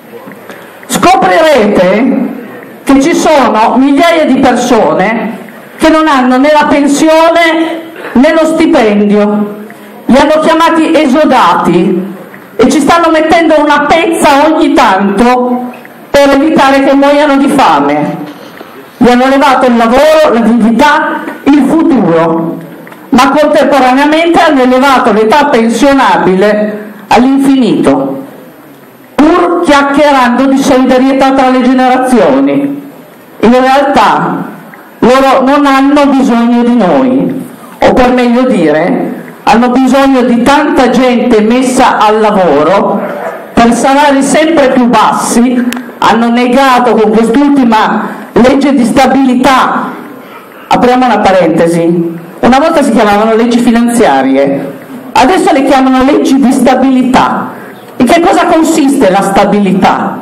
Scoprirete che ci sono migliaia di persone che non hanno né la pensione né lo stipendio. Li hanno chiamati esodati e ci stanno mettendo una pezza ogni tanto per evitare che muoiano di fame. Gli hanno levato il lavoro, la dignità, il futuro, ma contemporaneamente hanno elevato l'età pensionabile all'infinito. pur chiacchierando di solidarietà tra le generazioni. In realtà loro non hanno bisogno di noi, o per meglio dire, hanno bisogno di tanta gente messa al lavoro per salari sempre più bassi. Hanno negato con quest'ultima legge di stabilità, apriamo una parentesi, una volta si chiamavano leggi finanziarie, adesso le chiamano leggi di stabilità. In che cosa consiste la stabilità?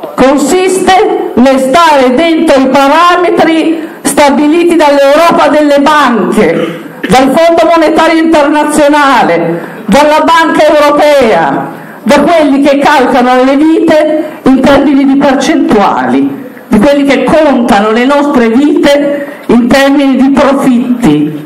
Consiste nel stare dentro i parametri stabiliti dall'Europa delle banche, dal Fondo Monetario Internazionale, dalla Banca Europea, da quelli che calcolano le vite in termini di percentuali, di quelli che contano le nostre vite in termini di profitti.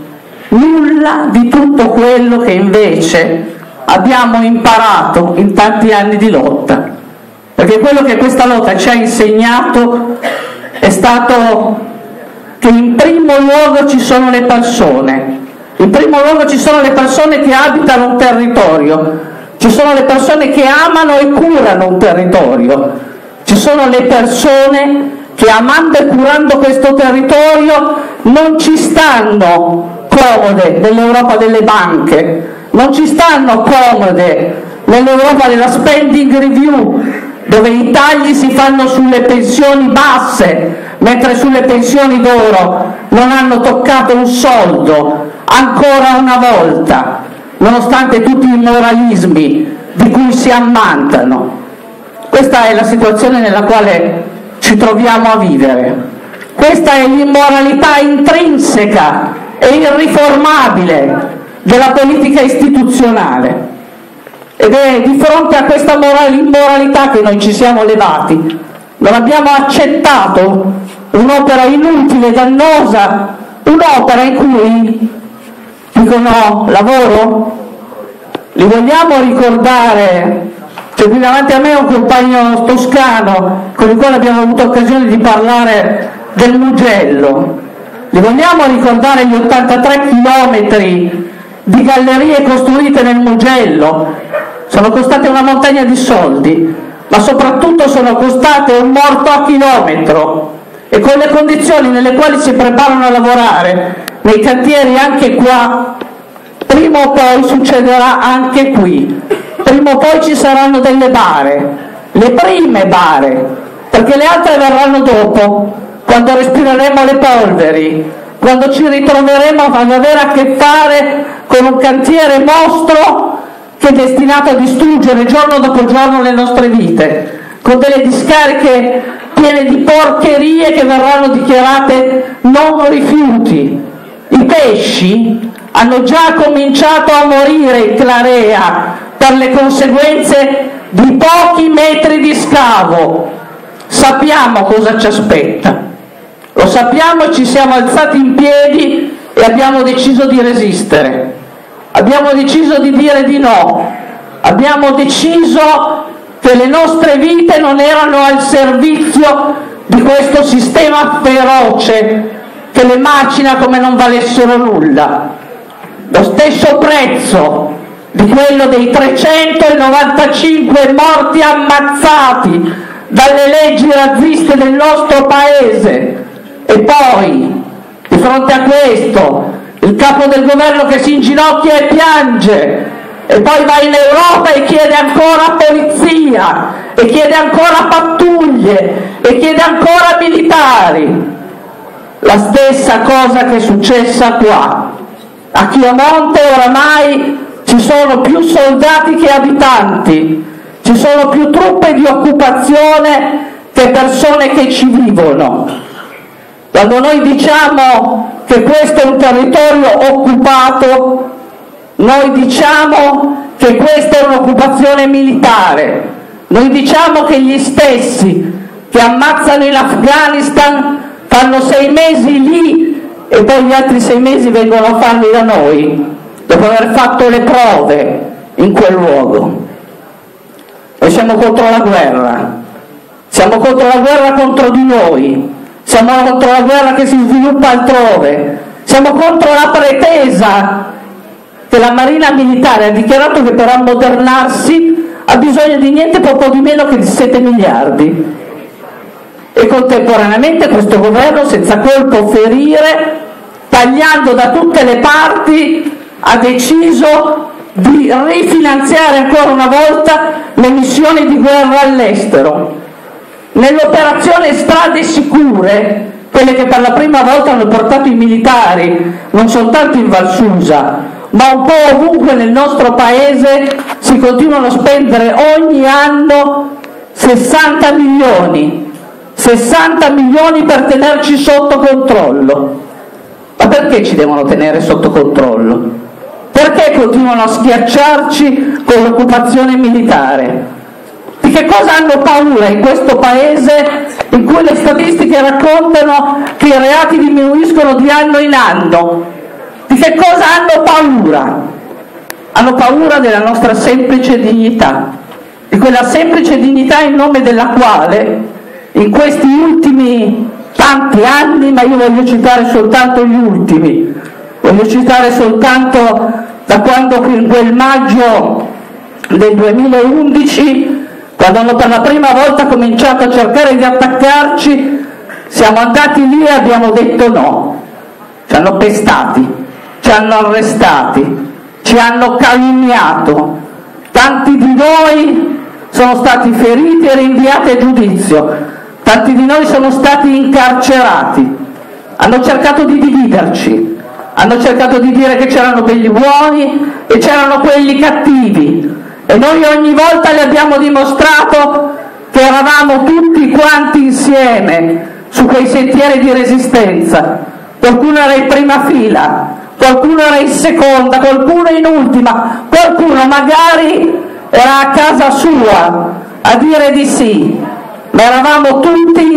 Nulla di tutto quello che invece abbiamo imparato in tanti anni di lotta, perché quello che questa lotta ci ha insegnato è stato che in primo luogo ci sono le persone, in primo luogo ci sono le persone che abitano un territorio, ci sono le persone che amano e curano un territorio, ci sono le persone che amando e curando questo territorio non ci stanno comode nell'Europa delle banche, non ci stanno comode nell'Europa della spending review, dove i tagli si fanno sulle pensioni basse, mentre sulle pensioni d'oro non hanno toccato un soldo, ancora una volta, nonostante tutti i moralismi di cui si ammantano. Questa è la situazione nella quale ci troviamo a vivere. Questa è l'immoralità intrinseca e irriformabile della politica istituzionale, ed è di fronte a questa immoralità che noi ci siamo levati. Non abbiamo accettato un'opera inutile, dannosa, un'opera in cui dicono lavoro. Li vogliamo ricordare? C'è qui davanti a me un compagno toscano con il quale abbiamo avuto occasione di parlare del Mugello. Li vogliamo ricordare gli 83 chilometri di gallerie costruite nel Mugello? Sono costate una montagna di soldi, ma soprattutto sono costate un morto a chilometro, e con le condizioni nelle quali si preparano a lavorare nei cantieri anche qua, prima o poi succederà anche qui. Prima o poi ci saranno delle bare, le prime bare, perché le altre verranno dopo, quando respireremo le polveri, quando ci ritroveremo ad avere a che fare con un cantiere mostro che è destinato a distruggere giorno dopo giorno le nostre vite, con delle discariche piene di porcherie che verranno dichiarate non rifiuti. I pesci hanno già cominciato a morire in Clarea per le conseguenze di pochi metri di scavo. Sappiamo cosa ci aspetta, lo sappiamo e ci siamo alzati in piedi e abbiamo deciso di resistere, abbiamo deciso di dire di no, abbiamo deciso che le nostre vite non erano al servizio di questo sistema feroce che le macina come non valessero nulla. Lo stesso prezzo di quello dei 395 morti ammazzati dalle leggi razziste del nostro paese. E poi, di fronte a questo, il capo del governo che si inginocchia e piange, e poi va in Europa e chiede ancora polizia, e chiede ancora pattuglie, e chiede ancora militari. La stessa cosa che è successa qua. A Chiamonte oramai ci sono più soldati che abitanti, ci sono più truppe di occupazione che persone che ci vivono. Quando noi diciamo che questo è un territorio occupato, noi diciamo che questa è un'occupazione militare, noi diciamo che gli stessi che ammazzano in Afghanistan fanno 6 mesi lì e poi gli altri 6 mesi vengono a farli da noi, dopo aver fatto le prove in quel luogo. Noi siamo contro la guerra, siamo contro la guerra contro di noi, siamo contro la guerra che si sviluppa altrove, siamo contro la pretesa che la Marina Militare ha dichiarato che per ammodernarsi ha bisogno di niente poco di meno che di 7 miliardi. E contemporaneamente questo governo, senza colpo ferire, tagliando da tutte le parti, ha deciso di rifinanziare ancora una volta le missioni di guerra all'estero. Nell'operazione Strade Sicure, quelle che per la prima volta hanno portato i militari, non soltanto in Val Susa, ma un po' ovunque nel nostro paese, si continuano a spendere ogni anno 60 milioni per tenerci sotto controllo. Ma perché ci devono tenere sotto controllo? Perché continuano a schiacciarci con l'occupazione militare? Di che cosa hanno paura in questo paese in cui le statistiche raccontano che i reati diminuiscono di anno in anno? Di che cosa hanno paura? Hanno paura della nostra semplice dignità, di quella semplice dignità in nome della quale in questi ultimi tanti anni, ma io voglio citare soltanto gli ultimi, voglio citare soltanto da quando in quel maggio del 2011, quando hanno per la prima volta cominciato a cercare di attaccarci, siamo andati lì e abbiamo detto no. Ci hanno pestati, ci hanno arrestati, ci hanno calunniato, tanti di noi sono stati feriti e rinviati a giudizio, tanti di noi sono stati incarcerati, hanno cercato di dividerci, hanno cercato di dire che c'erano quelli buoni e c'erano quelli cattivi, e noi ogni volta le abbiamo dimostrato che eravamo tutti quanti insieme su quei sentieri di resistenza. Qualcuno era in prima fila, qualcuno era in seconda, qualcuno in ultima, qualcuno magari era a casa sua a dire di sì, ma eravamo tutti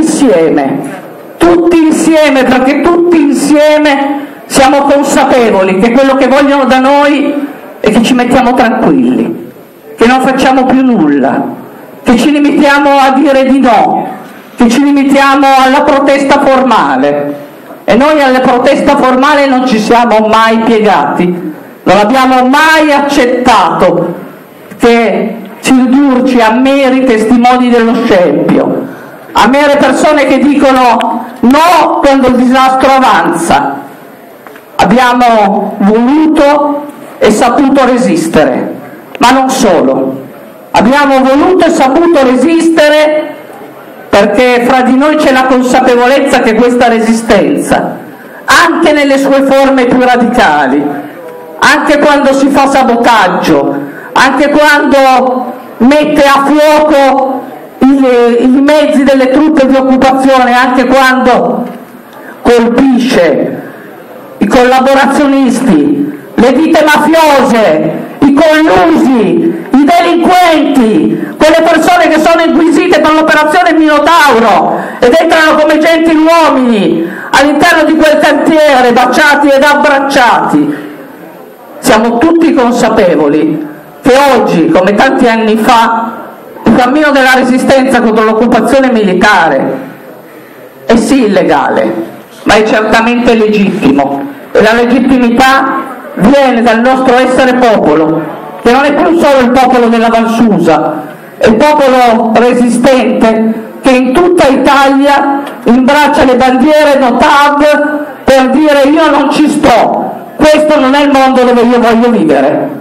insieme, perché tutti insieme siamo consapevoli che quello che vogliono da noi è che ci mettiamo tranquilli, che non facciamo più nulla, che ci limitiamo a dire di no, che ci limitiamo alla protesta formale. E noi alla protesta formale non ci siamo mai piegati, non abbiamo mai accettato che ci ridurci a meri testimoni dello scempio, a mere persone che dicono no quando il disastro avanza. Abbiamo voluto e saputo resistere, ma non solo. Abbiamo voluto e saputo resistere perché fra di noi c'è la consapevolezza che questa resistenza, anche nelle sue forme più radicali, anche quando si fa sabotaggio, anche quando mette a fuoco i mezzi delle truppe di occupazione, anche quando colpisce i collaborazionisti, le vite mafiose, i collusi, i delinquenti, quelle persone che sono inquisite per l'operazione Minotauro ed entrano come gentiluomini all'interno di quel cantiere, baciati ed abbracciati. Siamo tutti consapevoli che oggi, come tanti anni fa, il cammino della resistenza contro l'occupazione militare è sì illegale, ma è certamente legittimo, e la legittimità viene dal nostro essere popolo, che non è più solo il popolo della Val Susa, è il popolo resistente che in tutta Italia imbraccia le bandiere Notav per dire io non ci sto, questo non è il mondo dove io voglio vivere.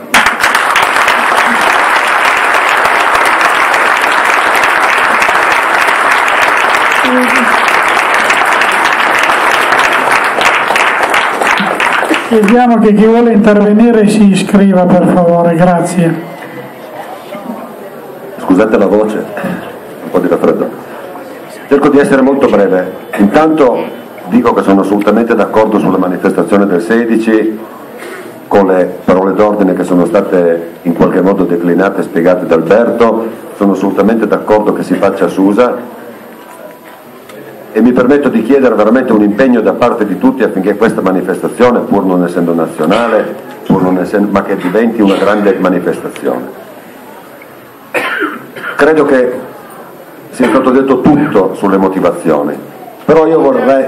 Chiediamo che chi vuole intervenire si iscriva, per favore, grazie. Scusate la voce, un po' di raffreddore. Cerco di essere molto breve. Intanto dico che sono assolutamente d'accordo sulla manifestazione del 16, con le parole d'ordine che sono state in qualche modo declinate e spiegate da Alberto. Sono assolutamente d'accordo che si faccia a Susa, e mi permetto di chiedere veramente un impegno da parte di tutti affinché questa manifestazione, pur non essendo nazionale, ma che diventi una grande manifestazione. Credo che sia stato detto tutto sulle motivazioni, però io vorrei...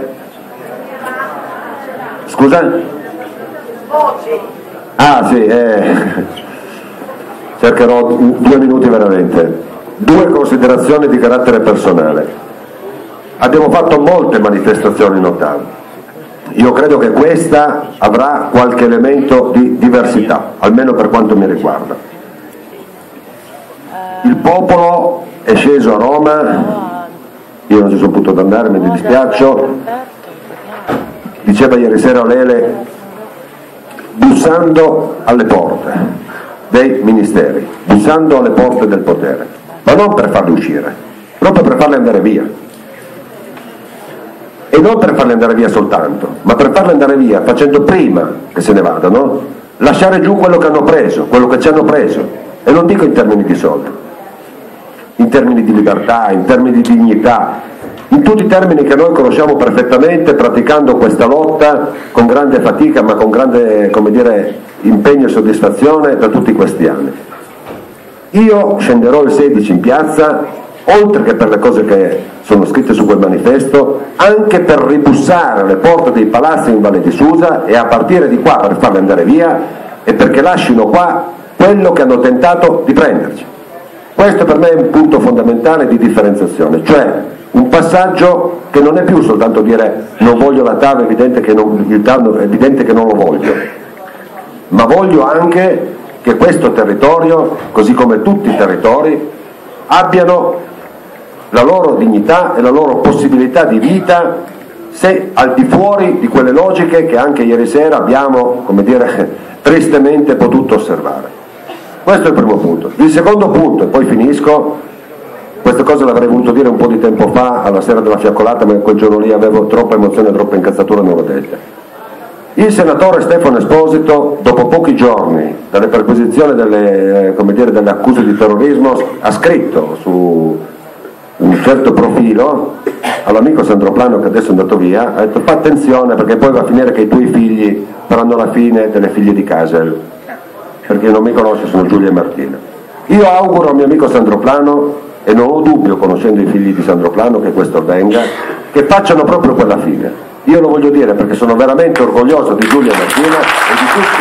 Scusa? Ah sì, cercherò 2 minuti veramente. 2 considerazioni di carattere personale. Abbiamo fatto molte manifestazioni in Ottav. Io credo che questa avrà qualche elemento di diversità, almeno per quanto mi riguarda. Il popolo è sceso a Roma, io non ci sono potuto andare, mi dispiaccio, diceva ieri sera Lele, bussando alle porte dei ministeri, bussando alle porte del potere, ma non per farli uscire, proprio per farli andare via. E non per farli andare via soltanto, ma per farli andare via facendo prima che se ne vadano, lasciare giù quello che hanno preso, quello che ci hanno preso, e non dico in termini di soldi, in termini di libertà, in termini di dignità, in tutti i termini che noi conosciamo perfettamente, praticando questa lotta con grande fatica ma con grande, come dire, impegno e soddisfazione da tutti questi anni. Io scenderò il 16 in piazza, oltre che per le cose che sono scritte su quel manifesto, anche per ribussare alle porte dei palazzi in Valle di Susa, e a partire di qua per farli andare via, e perché lasciano qua quello che hanno tentato di prenderci. Questo per me è un punto fondamentale di differenziazione, cioè un passaggio che non è più soltanto dire non voglio la TAV, è evidente che non lo voglio, ma voglio anche che questo territorio, così come tutti i territori, abbiano la loro dignità e la loro possibilità di vita, se al di fuori di quelle logiche che anche ieri sera abbiamo, come dire, tristemente potuto osservare. Questo è il primo punto. Il secondo punto, e poi finisco, queste cose l'avrei voluto dire un po' di tempo fa alla sera della fiaccolata, ma quel giorno lì avevo troppa emozione e troppa incazzatura, non l'ho detta. Il senatore Stefano Esposito, dopo pochi giorni dalle perquisizioni delle accuse di terrorismo, ha scritto su un certo profilo all'amico Sandro Plano, che adesso è andato via, ha detto: fa attenzione perché poi va a finire che i tuoi figli faranno la fine delle figlie di Casel, perché non mi conosce, sono Giulia e Martina. Io auguro al mio amico Sandro Plano, e non ho dubbio conoscendo i figli di Sandro Plano che questo avvenga, che facciano proprio quella fine. Io lo voglio dire perché sono veramente orgoglioso di Giulia e Martina e di tutti.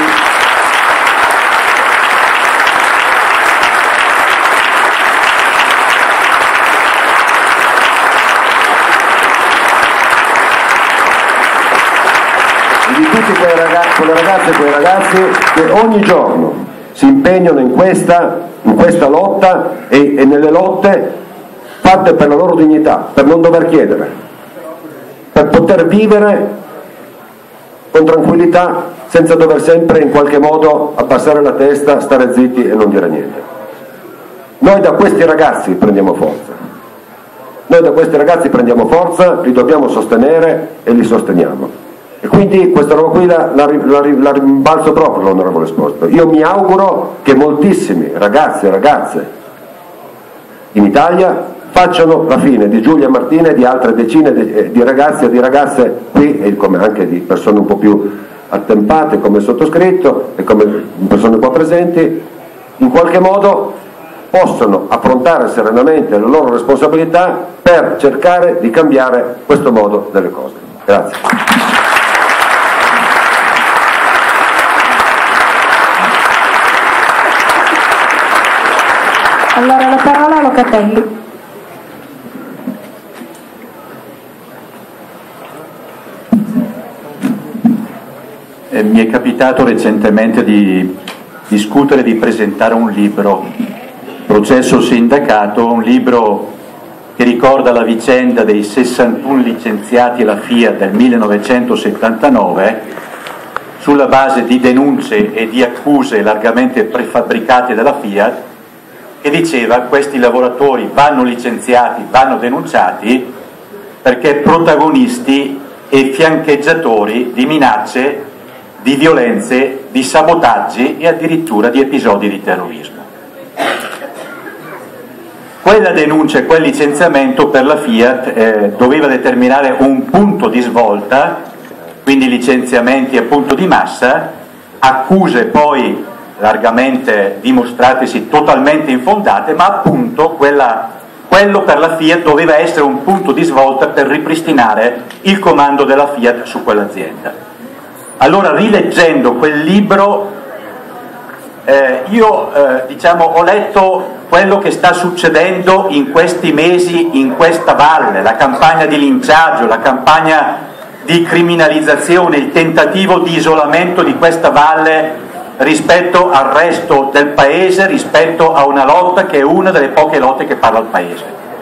Quelle ragazze e quei ragazzi che ogni giorno si impegnano in questa lotta e nelle lotte fatte per la loro dignità, per non dover chiedere, per poter vivere con tranquillità senza dover sempre in qualche modo abbassare la testa, stare zitti e non dire niente. Noi da questi ragazzi prendiamo forza, li dobbiamo sostenere e li sosteniamo. E quindi questa roba qui la rimbalzo proprio l'onorevole Esposito. Io mi auguro che moltissimi ragazzi e ragazze in Italia facciano la fine di Giulia Martina e di altre decine di ragazzi e di ragazze qui, e come anche di persone un po' più attempate come il sottoscritto e come persone qua presenti, in qualche modo possono affrontare serenamente le loro responsabilità per cercare di cambiare questo modo delle cose. Grazie. Allora la parola a Locatelli. Mi è capitato recentemente di discutere, di presentare un libro, Processo sindacato, un libro che ricorda la vicenda dei 61 licenziati alla Fiat del 1979 sulla base di denunce e di accuse largamente prefabbricate dalla Fiat, che diceva: questi lavoratori vanno licenziati, vanno denunciati perché protagonisti e fiancheggiatori di minacce, di violenze, di sabotaggi e addirittura di episodi di terrorismo. Quella denuncia e quel licenziamento per la Fiat doveva determinare un punto di svolta, quindi licenziamenti a punto di massa, accuse poi largamente dimostratesi totalmente infondate, ma appunto quello per la Fiat doveva essere un punto di svolta per ripristinare il comando della Fiat su quell'azienda. Allora, rileggendo quel libro, Io ho letto quello che sta succedendo in questi mesi in questa valle, la campagna di linciaggio, la campagna di criminalizzazione, il tentativo di isolamento di questa valle rispetto al resto del paese, rispetto a una lotta che è una delle poche lotte che parla il paese.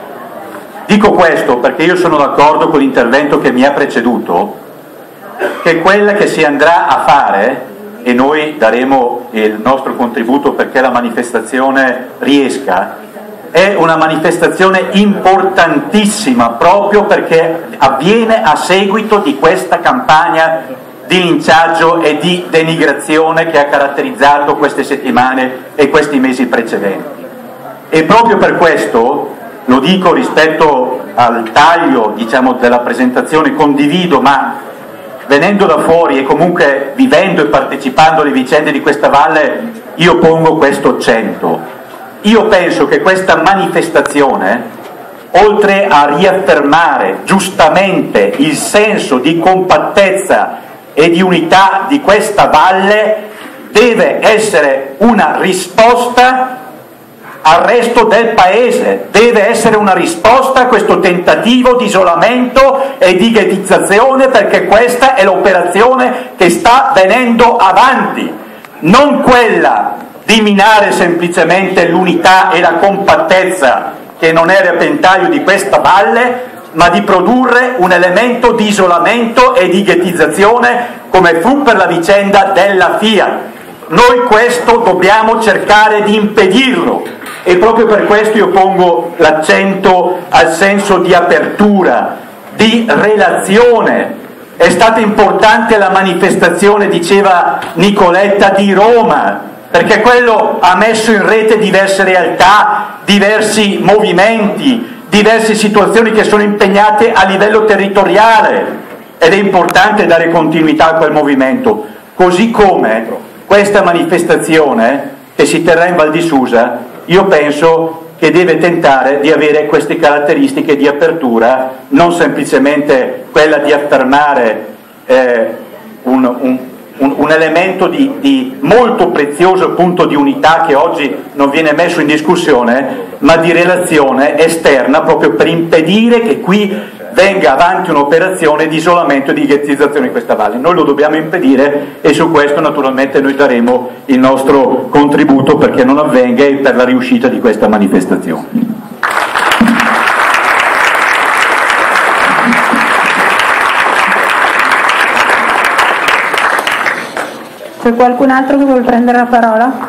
Dico questo perché io sono d'accordo con l'intervento che mi ha preceduto, che quella che si andrà a fare, e noi daremo il nostro contributo perché la manifestazione riesca, è una manifestazione importantissima proprio perché avviene a seguito di questa campagna di linciaggio e di denigrazione che ha caratterizzato queste settimane e questi mesi precedenti. E proprio per questo, lo dico rispetto al taglio della presentazione, condivido, ma venendo da fuori e comunque vivendo e partecipando alle vicende di questa valle, io pongo questo accento. Io penso che questa manifestazione, oltre a riaffermare giustamente il senso di compattezza e di unità di questa valle, deve essere una risposta al resto del paese, deve essere una risposta a questo tentativo di isolamento e di ghettizzazione, perché questa è l'operazione che sta venendo avanti, non quella di minare semplicemente l'unità e la compattezza che non è repentaglio di questa valle, ma di produrre un elemento di isolamento e di ghettizzazione come fu per la vicenda della Fiat. Noi questo dobbiamo cercare di impedirlo e proprio per questo io pongo l'accento al senso di apertura, di relazione. È stata importante la manifestazione, diceva Nicoletta, di Roma, perché quello ha messo in rete diverse realtà, diversi movimenti, diverse situazioni che sono impegnate a livello territoriale ed è importante dare continuità a quel movimento, così come questa manifestazione che si terrà in Val di Susa, io penso che deve tentare di avere queste caratteristiche di apertura, non semplicemente quella di affermare un elemento di molto prezioso punto di unità che oggi non viene messo in discussione, ma di relazione esterna, proprio per impedire che qui venga avanti un'operazione di isolamento e di ghettizzazione in questa valle. Noi lo dobbiamo impedire e su questo naturalmente noi daremo il nostro contributo perché non avvenga e per la riuscita di questa manifestazione. C'è qualcun altro che vuole prendere la parola?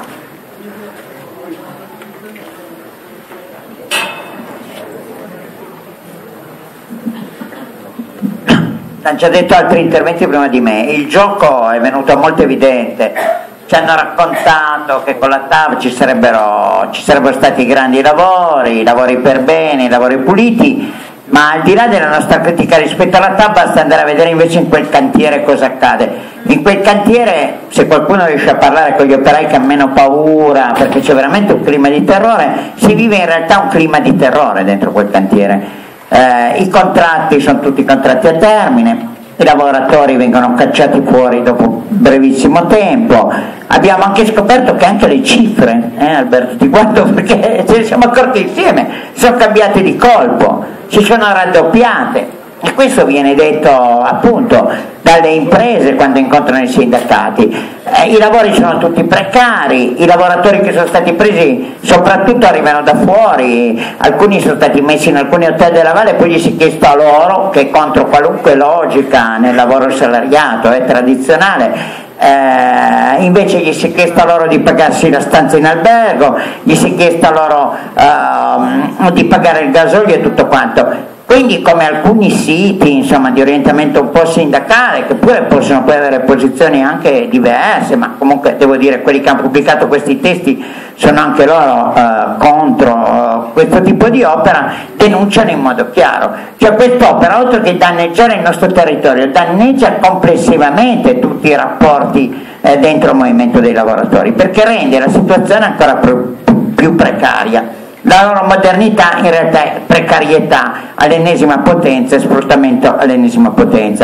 Hanno già detto altri interventi prima di me, il gioco è venuto molto evidente, ci hanno raccontato che con la TAV ci sarebbero stati grandi lavori per bene, lavori puliti, ma al di là della nostra critica rispetto alla TAV basta andare a vedere invece in quel cantiere cosa accade. In quel cantiere, se qualcuno riesce a parlare con gli operai che hanno meno paura, perché c'è veramente un clima di terrore, si vive in realtà un clima di terrore dentro quel cantiere. I contratti sono tutti contratti a termine, i lavoratori vengono cacciati fuori dopo brevissimo tempo. Abbiamo anche scoperto che anche le cifre, Alberto, ti guardo perché ce ne siamo accorti insieme, sono cambiate di colpo, si sono raddoppiate. E questo viene detto appunto dalle imprese quando incontrano i sindacati. I lavori sono tutti precari, i lavoratori che sono stati presi soprattutto arrivano da fuori, alcuni sono stati messi in alcuni hotel della Valle, poi gli si è chiesto a loro, che è contro qualunque logica nel lavoro salariato, è tradizionale, invece gli si è chiesto a loro di pagarsi la stanza in albergo, gli si è chiesto a loro di pagare il gasolio e tutto quanto. Quindi come alcuni siti insomma, di orientamento un po' sindacale, che pure possono poi avere posizioni anche diverse, ma comunque devo dire quelli che hanno pubblicato questi testi sono anche loro contro questo tipo di opera, denunciano in modo chiaro. Cioè quest'opera, oltre che danneggiare il nostro territorio, danneggia complessivamente tutti i rapporti dentro il movimento dei lavoratori, perché rende la situazione ancora più precaria. La loro modernità in realtà è precarietà all'ennesima potenza e sfruttamento all'ennesima potenza.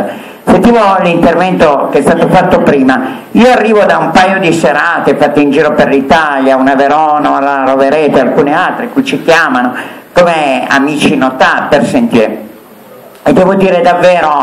Sentivo l'intervento che è stato fatto prima. Io arrivo da un paio di serate fatte in giro per l'Italia, una a Verona, una a Rovereto e alcune altre, cui ci chiamano come amici notari per sentire. E devo dire davvero,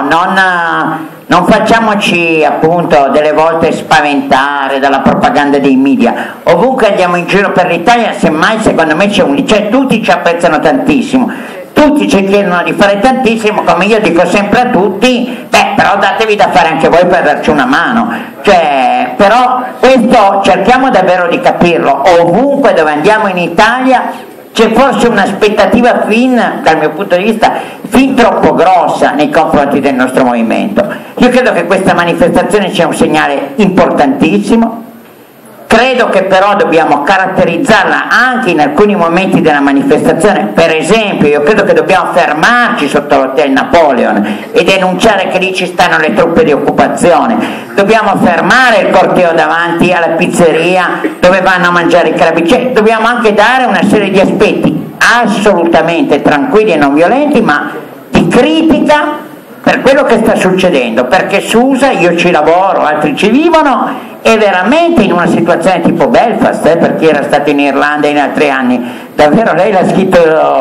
non facciamoci appunto delle volte spaventare dalla propaganda dei media. Ovunque andiamo in giro per l'Italia, semmai secondo me cioè tutti ci apprezzano tantissimo, tutti ci chiedono di fare tantissimo, come io dico sempre a tutti, però datevi da fare anche voi per darci una mano. Cioè, però questo cerchiamo davvero di capirlo. Ovunque dove andiamo in Italia c'è forse un'aspettativa dal mio punto di vista, fin troppo grossa nei confronti del nostro movimento. Io credo che questa manifestazione sia un segnale importantissimo, credo che però dobbiamo caratterizzarla anche in alcuni momenti della manifestazione. Per esempio, io credo che dobbiamo fermarci sotto l'Hotel Napoleon e denunciare che lì ci stanno le truppe di occupazione, dobbiamo fermare il corteo davanti alla pizzeria dove vanno a mangiare i carabinieri, dobbiamo anche dare una serie di aspetti assolutamente tranquilli e non violenti, ma di critica per quello che sta succedendo, perché Susa, io ci lavoro, altri ci vivono, è veramente in una situazione tipo Belfast, per chi era stato in Irlanda in altri anni, davvero lei l'ha scritto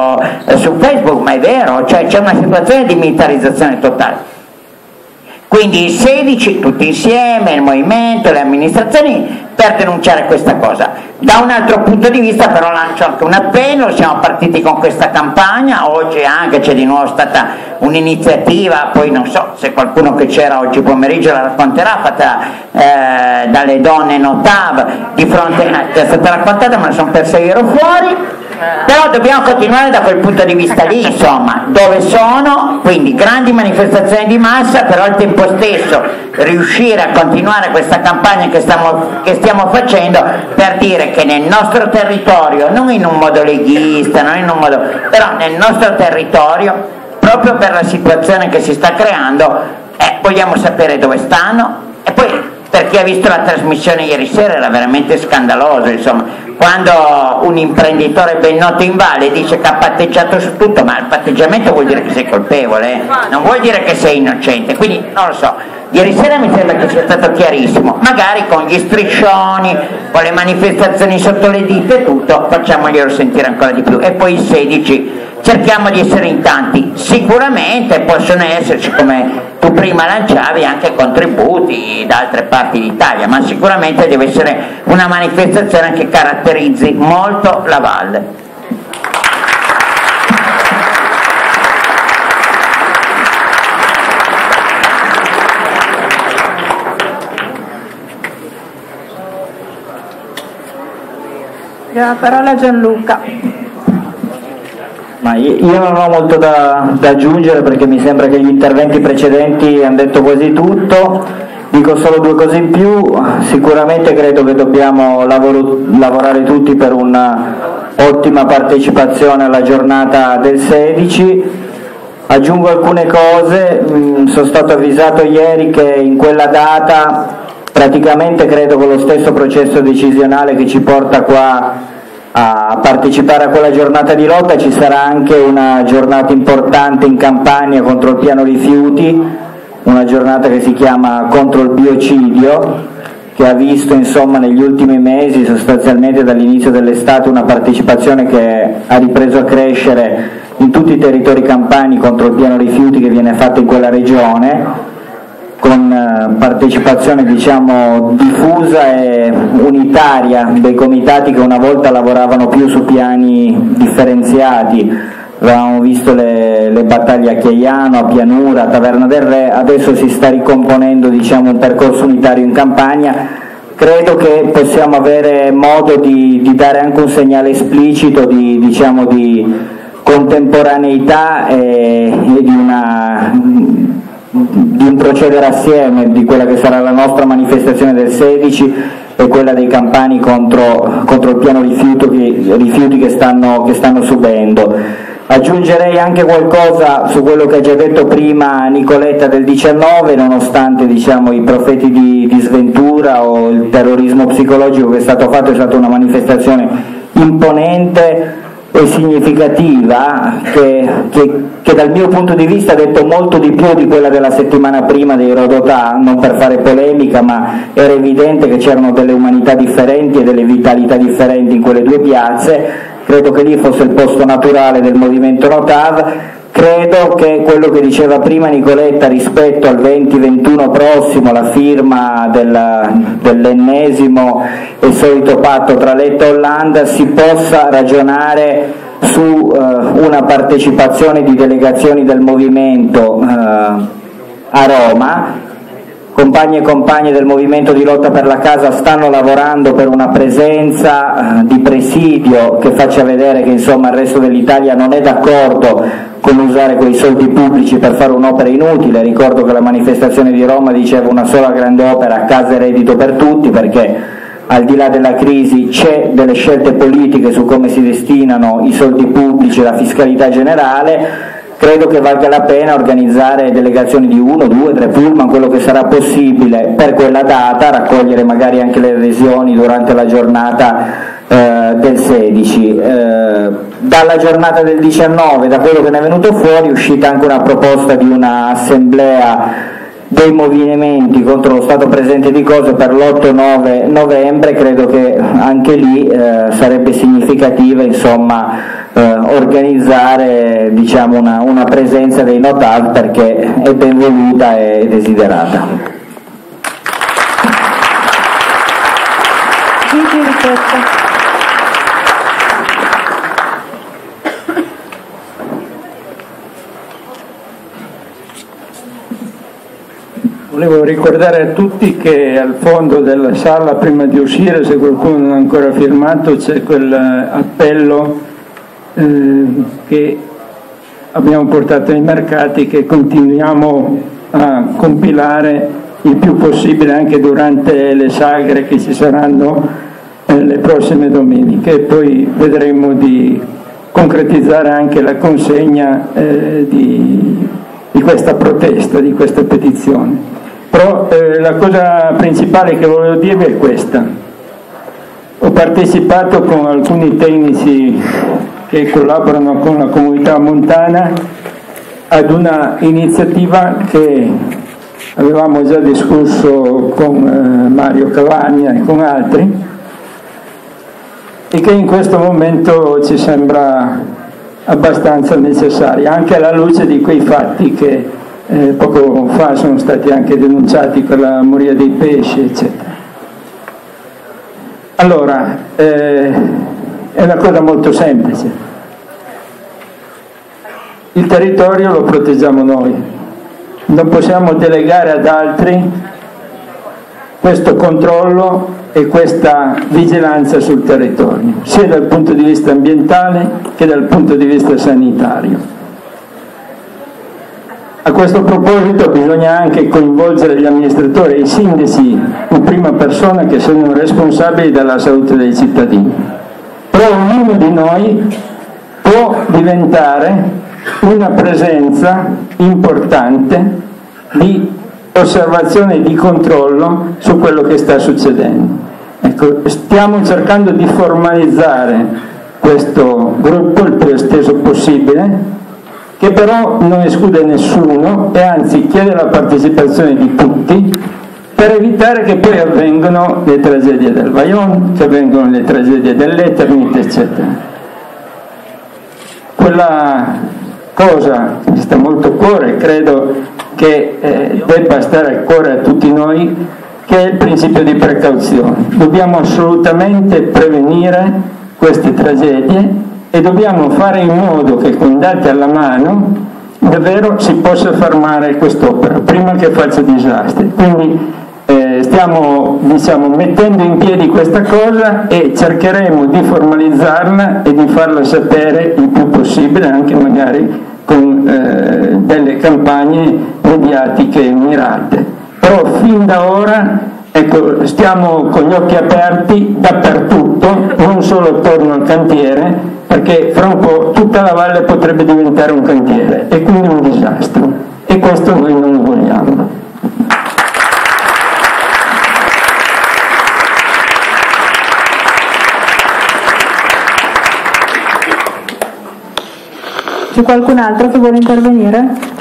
su Facebook, ma è vero, cioè c'è una situazione di militarizzazione totale. Quindi i 16 tutti insieme, il movimento, le amministrazioni, per denunciare questa cosa. Da un altro punto di vista però lancio anche un appello, siamo partiti con questa campagna, oggi anche c'è di nuovo stata un'iniziativa, poi non so se qualcuno che c'era oggi pomeriggio la racconterà, fatta dalle donne Notav, di fronte, è stata raccontata ma ne sono persa, io ero fuori, però dobbiamo continuare da quel punto di vista lì, insomma, dove sono, quindi grandi manifestazioni di massa, però al tempo stesso riuscire a continuare questa campagna che stiamo facendo per dire che nel nostro territorio, non in un modo leghista, non in un modo, però nel nostro territorio, proprio per la situazione che si sta creando, vogliamo sapere dove stanno. E poi, per chi ha visto la trasmissione ieri sera, era veramente scandaloso, insomma, quando un imprenditore ben noto in Valle dice che ha patteggiato su tutto, ma il patteggiamento vuol dire che sei colpevole, non vuol dire che sei innocente, quindi non lo so. Ieri sera mi sembra che sia stato chiarissimo, magari con gli striscioni, con le manifestazioni sotto le dita e tutto, facciamoglielo sentire ancora di più. E poi il 16 cerchiamo di essere in tanti, sicuramente possono esserci, come tu prima lanciavi, anche contributi da altre parti d'Italia, ma sicuramente deve essere una manifestazione che caratterizzi molto la Valle. La parola a Gianluca. Ma io non ho molto da aggiungere, perché mi sembra che gli interventi precedenti hanno detto quasi tutto. Dico solo due cose in più. Sicuramente credo che dobbiamo lavorare tutti per una ottima partecipazione alla giornata del 16. Aggiungo alcune cose. Sono stato avvisato ieri che in quella data, praticamente credo con lo stesso processo decisionale che ci porta qua a partecipare a quella giornata di lotta, ci sarà anche una giornata importante in Campania contro il piano rifiuti, una giornata che si chiama contro il biocidio, che ha visto insomma negli ultimi mesi, sostanzialmente dall'inizio dell'estate, una partecipazione che ha ripreso a crescere in tutti i territori campani contro il piano rifiuti che viene fatto in quella regione, con partecipazione diciamo diffusa e unitaria dei comitati che una volta lavoravano più su piani differenziati. Avevamo visto le battaglie a Chiaiano, a Pianura, a Taverna del Re, adesso si sta ricomponendo diciamo un percorso unitario in Campania. Credo che possiamo avere modo di dare anche un segnale esplicito di contemporaneità e di un procedere assieme di quella che sarà la nostra manifestazione del 16 e quella dei campani contro il piano rifiuti che stanno subendo. Aggiungerei anche qualcosa su quello che ha già detto prima Nicoletta del 19, nonostante diciamo i profeti di sventura o il terrorismo psicologico che è stato fatto, è stata una manifestazione imponente e significativa che dal mio punto di vista ha detto molto di più di quella della settimana prima dei Rodotà, non per fare polemica, ma era evidente che c'erano delle umanità differenti e delle vitalità differenti in quelle due piazze. Credo che lì fosse il posto naturale del movimento Notav. Credo che quello che diceva prima Nicoletta rispetto al 2021 prossimo, la firma dell'ennesimo e solito patto tra Letta e Hollande, si possa ragionare su una partecipazione di delegazioni del movimento a Roma. Compagni e compagne del movimento di lotta per la casa stanno lavorando per una presenza di presidio che faccia vedere che insomma il resto dell'Italia non è d'accordo con usare quei soldi pubblici per fare un'opera inutile. Ricordo che la manifestazione di Roma diceva una sola grande opera, casa e reddito per tutti, perché al di là della crisi c'è delle scelte politiche su come si destinano i soldi pubblici e la fiscalità generale. Credo che valga la pena organizzare delegazioni di 1, 2, 3 pullman, quello che sarà possibile per quella data, raccogliere magari anche le adesioni durante la giornata del 16. Dalla giornata del 19, da quello che ne è venuto fuori, è uscita anche una proposta di una assemblea dei movimenti contro lo stato presente di cose per l'8-9 novembre. Credo che anche lì sarebbe significativa insomma organizzare diciamo una presenza dei Notav, perché è ben voluta e desiderata. Volevo ricordare a tutti che al fondo della sala, prima di uscire, se qualcuno non ha ancora firmato, c'è quell'appello che abbiamo portato ai mercati, che continuiamo a compilare il più possibile anche durante le sagre che ci saranno le prossime domeniche, e poi vedremo di concretizzare anche la consegna di questa protesta, di questa petizione. Però la cosa principale che volevo dirvi è questa: ho partecipato con alcuni tecnici che collaborano con la comunità montana ad una iniziativa che avevamo già discusso con Mario Cavagna e con altri, e che in questo momento ci sembra abbastanza necessaria, anche alla luce di quei fatti che poco fa sono stati anche denunciati per la moria dei pesci, eccetera. Allora, è una cosa molto semplice: il territorio lo proteggiamo noi, non possiamo delegare ad altri questo controllo e questa vigilanza sul territorio, sia dal punto di vista ambientale che dal punto di vista sanitario. A questo proposito bisogna anche coinvolgere gli amministratori e i sindaci in prima persona, che sono responsabili della salute dei cittadini. Però ognuno di noi può diventare una presenza importante di osservazione e di controllo su quello che sta succedendo. Ecco, stiamo cercando di formalizzare questo gruppo il più esteso possibile, che però non esclude nessuno e anzi chiede la partecipazione di tutti, per evitare che poi avvengano le tragedie del Vajont, che avvengono le tragedie dell'Eternit, eccetera. Quella cosa che mi sta molto a cuore, credo che debba stare a cuore a tutti noi, che è il principio di precauzione. Dobbiamo assolutamente prevenire queste tragedie e dobbiamo fare in modo che con dati alla mano davvero si possa fermare quest'opera prima che faccia disastri. Quindi stiamo mettendo in piedi questa cosa e cercheremo di formalizzarla e di farla sapere il più possibile, anche magari con delle campagne mediatiche mirate. Però fin da ora, ecco, stiamo con gli occhi aperti dappertutto, non solo attorno al cantiere, perché fra un po' tutta la valle potrebbe diventare un cantiere e quindi un disastro, e questo noi non lo vogliamo. C'è qualcun altro che vuole intervenire?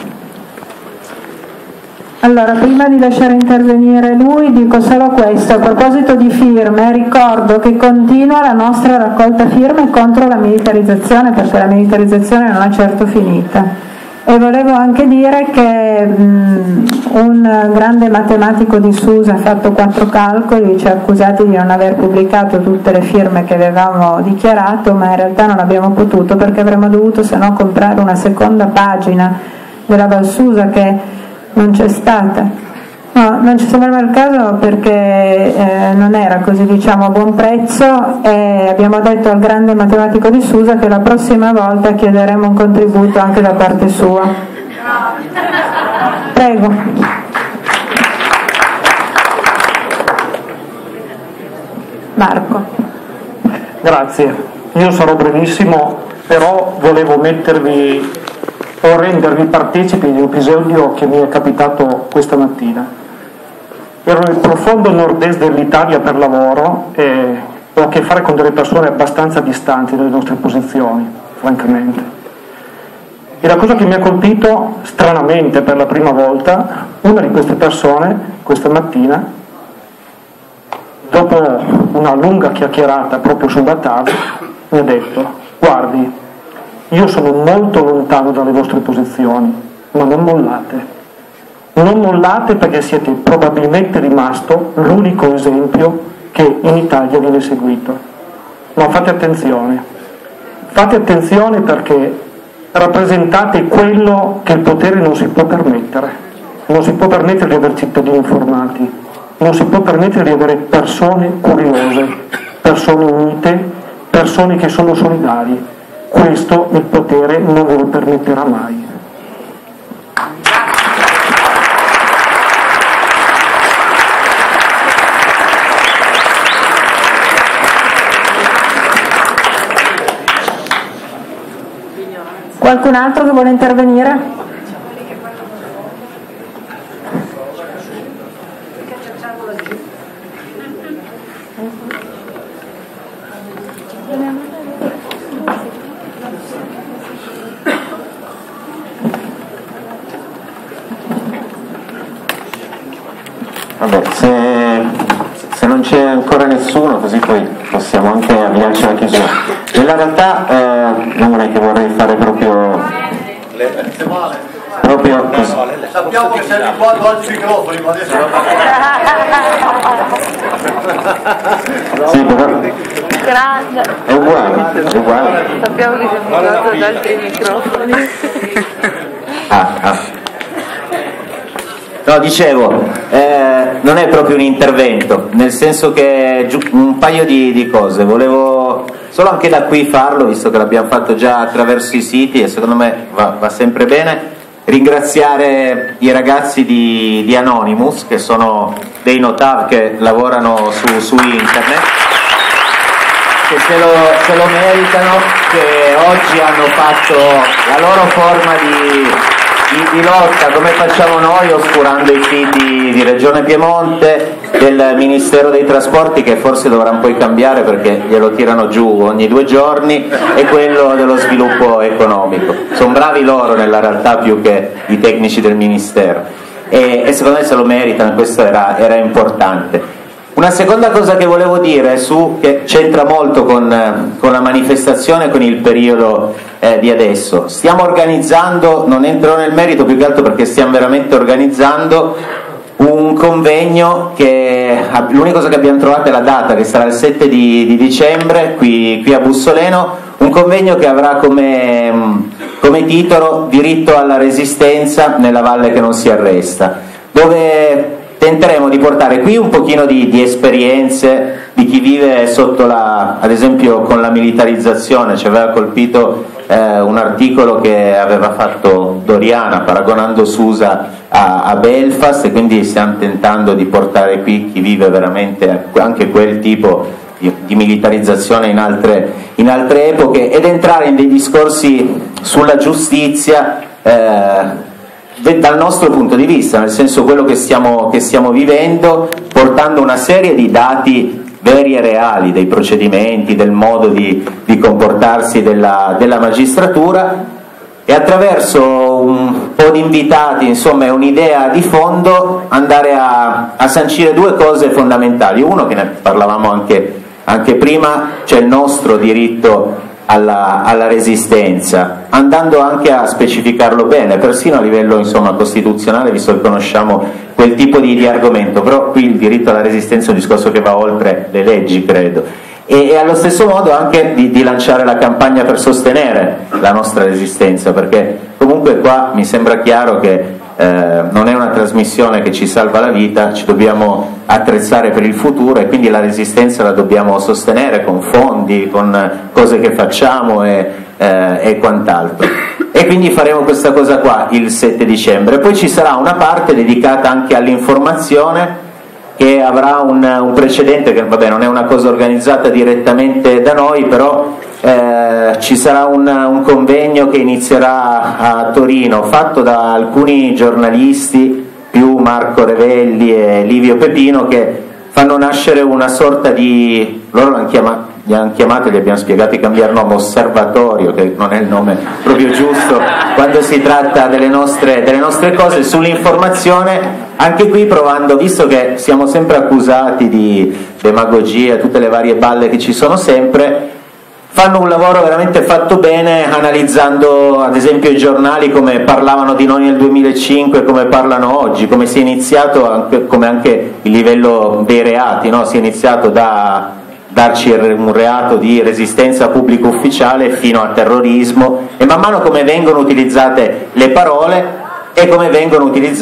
Allora, prima di lasciare intervenire lui, dico solo questo. A proposito di firme, ricordo che continua la nostra raccolta firme contro la militarizzazione, perché la militarizzazione non è certo finita. E volevo anche dire che un grande matematico di Susa ha fatto 4 calcoli, ci ha accusati di non aver pubblicato tutte le firme che avevamo dichiarato, ma in realtà non abbiamo potuto perché avremmo dovuto se no comprare una seconda pagina della Valsusa che non c'è stata. No, non ci sembrava il caso perché non era così, diciamo, a buon prezzo, e abbiamo detto al grande matematico di Susa che la prossima volta chiederemo un contributo anche da parte sua. Prego. Marco. Grazie, io sarò brevissimo, però volevo mettervi o rendervi partecipi di un episodio che mi è capitato questa mattina. Ero nel profondo nord-est dell'Italia per lavoro e ho a che fare con delle persone abbastanza distanti dalle nostre posizioni, francamente. E la cosa che mi ha colpito, stranamente per la prima volta, una di queste persone, questa mattina, dopo una lunga chiacchierata proprio sulla TAV, mi ha detto: guardi, io sono molto lontano dalle vostre posizioni, ma non mollate. Non mollate perché siete probabilmente rimasto l'unico esempio che in Italia viene seguito. Ma fate attenzione perché rappresentate quello che il potere non si può permettere. Non si può permettere di avere cittadini informati, non si può permettere di avere persone curiose, persone unite, persone che sono solidari. Questo il potere non ve lo permetterà mai. Qualcun altro che vuole intervenire? Vabbè, se non c'è ancora nessuno, così poi possiamo anche avviarci alla chiusura. Nella realtà non è che vorrei fare proprio così. Sappiamo che sei abituato altri microfoni, ma adesso sì, però Grande. è uguale. Sappiamo che sei abituato ad altri microfoni. No, dicevo, non è proprio un intervento, nel senso che un paio di cose, volevo solo anche da qui farlo, visto che l'abbiamo fatto già attraverso i siti e secondo me va sempre bene, ringraziare i ragazzi di Anonymous, che sono dei Notav che lavorano su internet, che se lo meritano, che oggi hanno fatto la loro forma di lotta, come facciamo noi, oscurando i siti di Regione Piemonte, del Ministero dei Trasporti, che forse dovranno poi cambiare perché glielo tirano giù ogni 2 giorni, e quello dello sviluppo economico. Sono bravi loro nella realtà più che i tecnici del Ministero, e secondo me se lo meritano, questo era importante. Una seconda cosa che volevo dire, che c'entra molto con la manifestazione, con il periodo di adesso. Stiamo organizzando, non entrerò nel merito più che altro perché stiamo veramente organizzando un convegno che l'unica cosa che abbiamo trovato è la data, che sarà il 7 di dicembre qui a Bussoleno, un convegno che avrà come titolo Diritto alla resistenza nella valle che non si arresta, dove tenteremo di portare qui un pochino di esperienze di chi vive sotto ad esempio con la militarizzazione. Ci aveva colpito un articolo che aveva fatto Doriana paragonando Susa a Belfast, e quindi stiamo tentando di portare qui chi vive veramente anche quel tipo di militarizzazione in altre epoche, ed entrare in dei discorsi sulla giustizia dal nostro punto di vista, nel senso quello che stiamo vivendo, portando una serie di dati veri e reali dei procedimenti, del modo di comportarsi della magistratura, e attraverso un po' di invitati, insomma un'idea di fondo, andare a sancire due cose fondamentali. Uno, che ne parlavamo anche prima, c'è il nostro diritto alla resistenza, andando anche a specificarlo bene, persino a livello insomma costituzionale, visto che conosciamo quel tipo di argomento, però qui il diritto alla resistenza è un discorso che va oltre le leggi, credo. E allo stesso modo anche di lanciare la campagna per sostenere la nostra resistenza, perché comunque qua mi sembra chiaro che non è una trasmissione che ci salva la vita, ci dobbiamo attrezzare per il futuro e quindi la resistenza la dobbiamo sostenere con fondi, con cose che facciamo e quant'altro. E quindi faremo questa cosa qua il 7 dicembre. Poi ci sarà una parte dedicata anche all'informazione, che avrà un precedente, che vabbè non è una cosa organizzata direttamente da noi, però ci sarà un convegno che inizierà a Torino, fatto da alcuni giornalisti, più Marco Revelli e Livio Pepino, che fanno nascere una sorta di, loro li hanno chiamato, gli abbiamo spiegato di cambiare nome, osservatorio, che non è il nome proprio giusto quando si tratta delle nostre cose, sull'informazione, anche qui provando, visto che siamo sempre accusati di demagogia, tutte le varie balle che ci sono sempre, fanno un lavoro veramente fatto bene, analizzando ad esempio i giornali come parlavano di noi nel 2005, come parlano oggi, come si è iniziato, come anche il livello dei reati, no? Si è iniziato da darci un reato di resistenza pubblico ufficiale fino a terrorismo, e man mano come vengono utilizzate le parole e come viene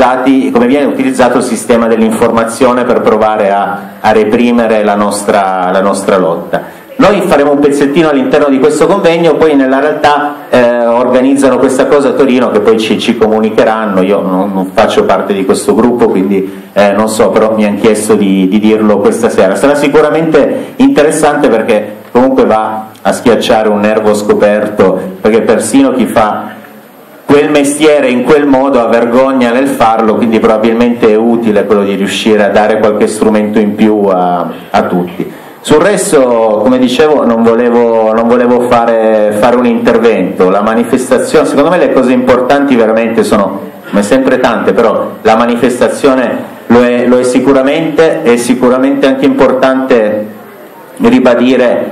utilizzato il sistema dell'informazione per provare a reprimere la nostra lotta. Noi faremo un pezzettino all'interno di questo convegno, poi nella realtà organizzano questa cosa a Torino, che poi ci comunicheranno. Io non faccio parte di questo gruppo, quindi non so, però mi hanno chiesto di dirlo questa sera. Sarà sicuramente interessante, perché comunque va a schiacciare un nervo scoperto, perché persino chi fa quel mestiere in quel modo ha vergogna nel farlo, quindi probabilmente è utile quello di riuscire a dare qualche strumento in più a tutti. Sul resto, come dicevo, non volevo fare un intervento. La manifestazione, secondo me le cose importanti veramente sono, come sempre, tante, però la manifestazione lo è sicuramente. È sicuramente anche importante ribadire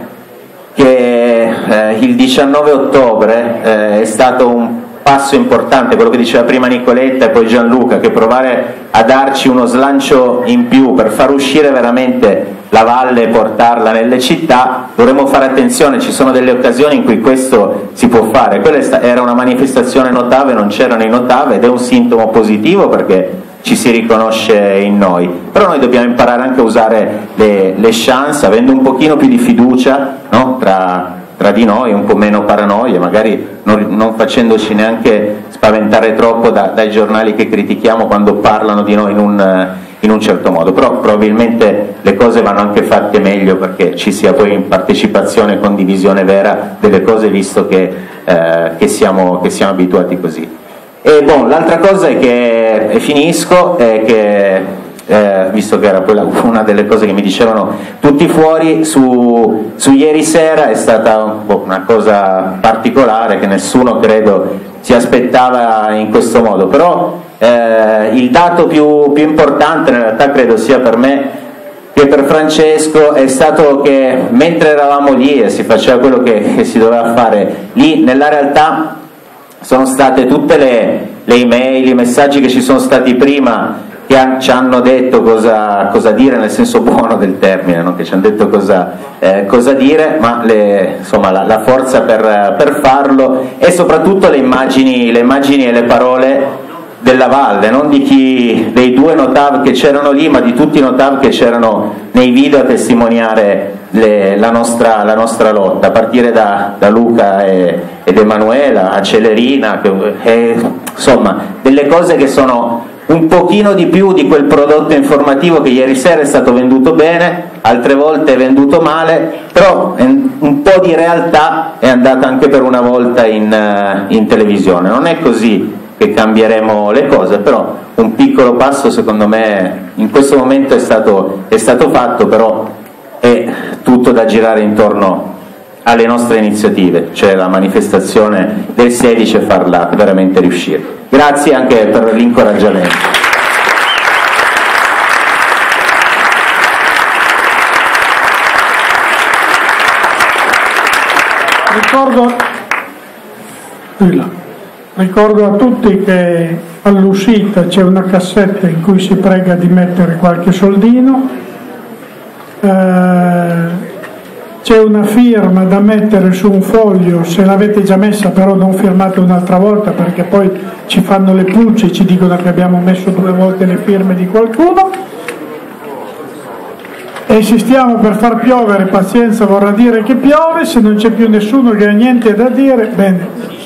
che il 19 ottobre è stato un passo importante, quello che diceva prima Nicoletta e poi Gianluca, che provare a darci uno slancio in più per far uscire veramente la valle e portarla nelle città. Dovremmo fare attenzione, ci sono delle occasioni in cui questo si può fare. Quella era una manifestazione Notav, non c'erano i Notav, ed è un sintomo positivo perché ci si riconosce in noi, però noi dobbiamo imparare anche a usare le chance, avendo un pochino più di fiducia, no? tra di noi, un po' meno paranoia, magari non facendoci neanche spaventare troppo dai giornali che critichiamo quando parlano di noi in un certo modo. Però probabilmente le cose vanno anche fatte meglio, perché ci sia poi partecipazione e condivisione vera delle cose, visto che siamo abituati così. E l'altra cosa è che, e finisco, è che visto che era quella una delle cose che mi dicevano tutti fuori, su ieri sera è stata una cosa particolare che nessuno credo si aspettava in questo modo, però il dato più importante, in realtà credo sia per me che per Francesco, è stato che mentre eravamo lì e si faceva quello che si doveva fare lì, nella realtà sono state tutte le email, i messaggi che ci sono stati prima, che ci hanno detto cosa dire, nel senso buono del termine, no? Che ci hanno detto cosa dire, ma la forza per farlo, e soprattutto le immagini e le parole della valle, non dei due Notav che c'erano lì, ma di tutti i Notav che c'erano nei video a testimoniare la nostra lotta, a partire da Luca ed Emanuela, a Celerina, insomma delle cose che sono un pochino di più di quel prodotto informativo che ieri sera è stato venduto bene, altre volte è venduto male, però un po' di realtà è andata anche per una volta in televisione. Non è così che cambieremo le cose, però un piccolo passo secondo me in questo momento è stato fatto, però è tutto da girare intorno alle nostre iniziative, cioè la manifestazione del 16 e farla veramente riuscire. Grazie anche per l'incoraggiamento. Ricordo a tutti che all'uscita c'è una cassetta in cui si prega di mettere qualche soldino, c'è una firma da mettere su un foglio, se l'avete già messa però non firmate un'altra volta perché poi ci fanno le pulce e ci dicono che abbiamo messo 2 volte le firme di qualcuno. E insistiamo per far piovere, pazienza vorrà dire che piove, se non c'è più nessuno che ha niente da dire, bene.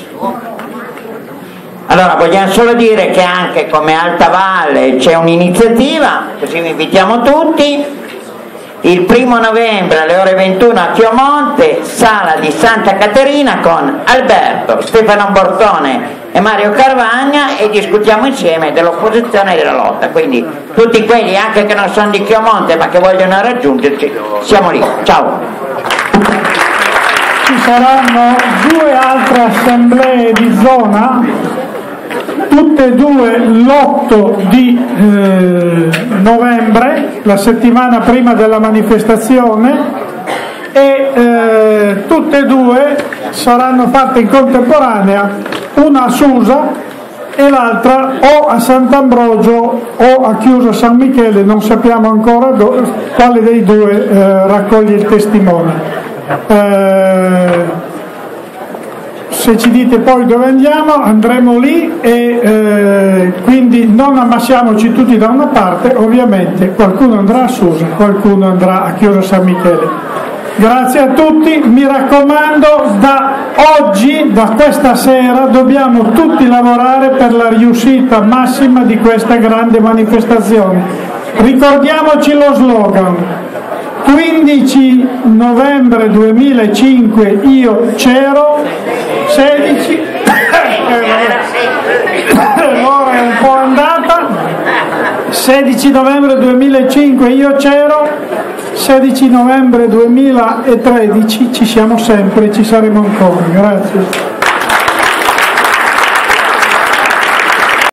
Allora vogliamo solo dire che anche come Alta Valle c'è un'iniziativa, così vi invitiamo tutti, il 1° novembre alle ore 21 a Chiomonte, sala di Santa Caterina con Alberto, Stefano Bortone e Mario Carvagna e discutiamo insieme dell'opposizione e della lotta, quindi tutti quelli anche che non sono di Chiomonte ma che vogliono raggiungerci, siamo lì, ciao. Ci saranno 2 altre assemblee di zona, tutte e 2 l'8 di novembre, la settimana prima della manifestazione, e tutte e 2 saranno fatte in contemporanea, una a Susa e l'altra o a Sant'Ambrogio o a Chiusa San Michele, non sappiamo ancora quale dei 2 raccoglie il testimone. Se ci dite poi dove andiamo, andremo lì e quindi non ammassiamoci tutti da una parte, ovviamente qualcuno andrà a Susa, qualcuno andrà a Chiusa San Michele. Grazie a tutti, mi raccomando, da oggi, da questa sera, dobbiamo tutti lavorare per la riuscita massima di questa grande manifestazione. Ricordiamoci lo slogan: 15 novembre 2005 io c'ero, 16 l'ora è un po' andata, 16 novembre 2005 io c'ero, 16 novembre 2013 ci siamo sempre, ci saremo ancora. Grazie.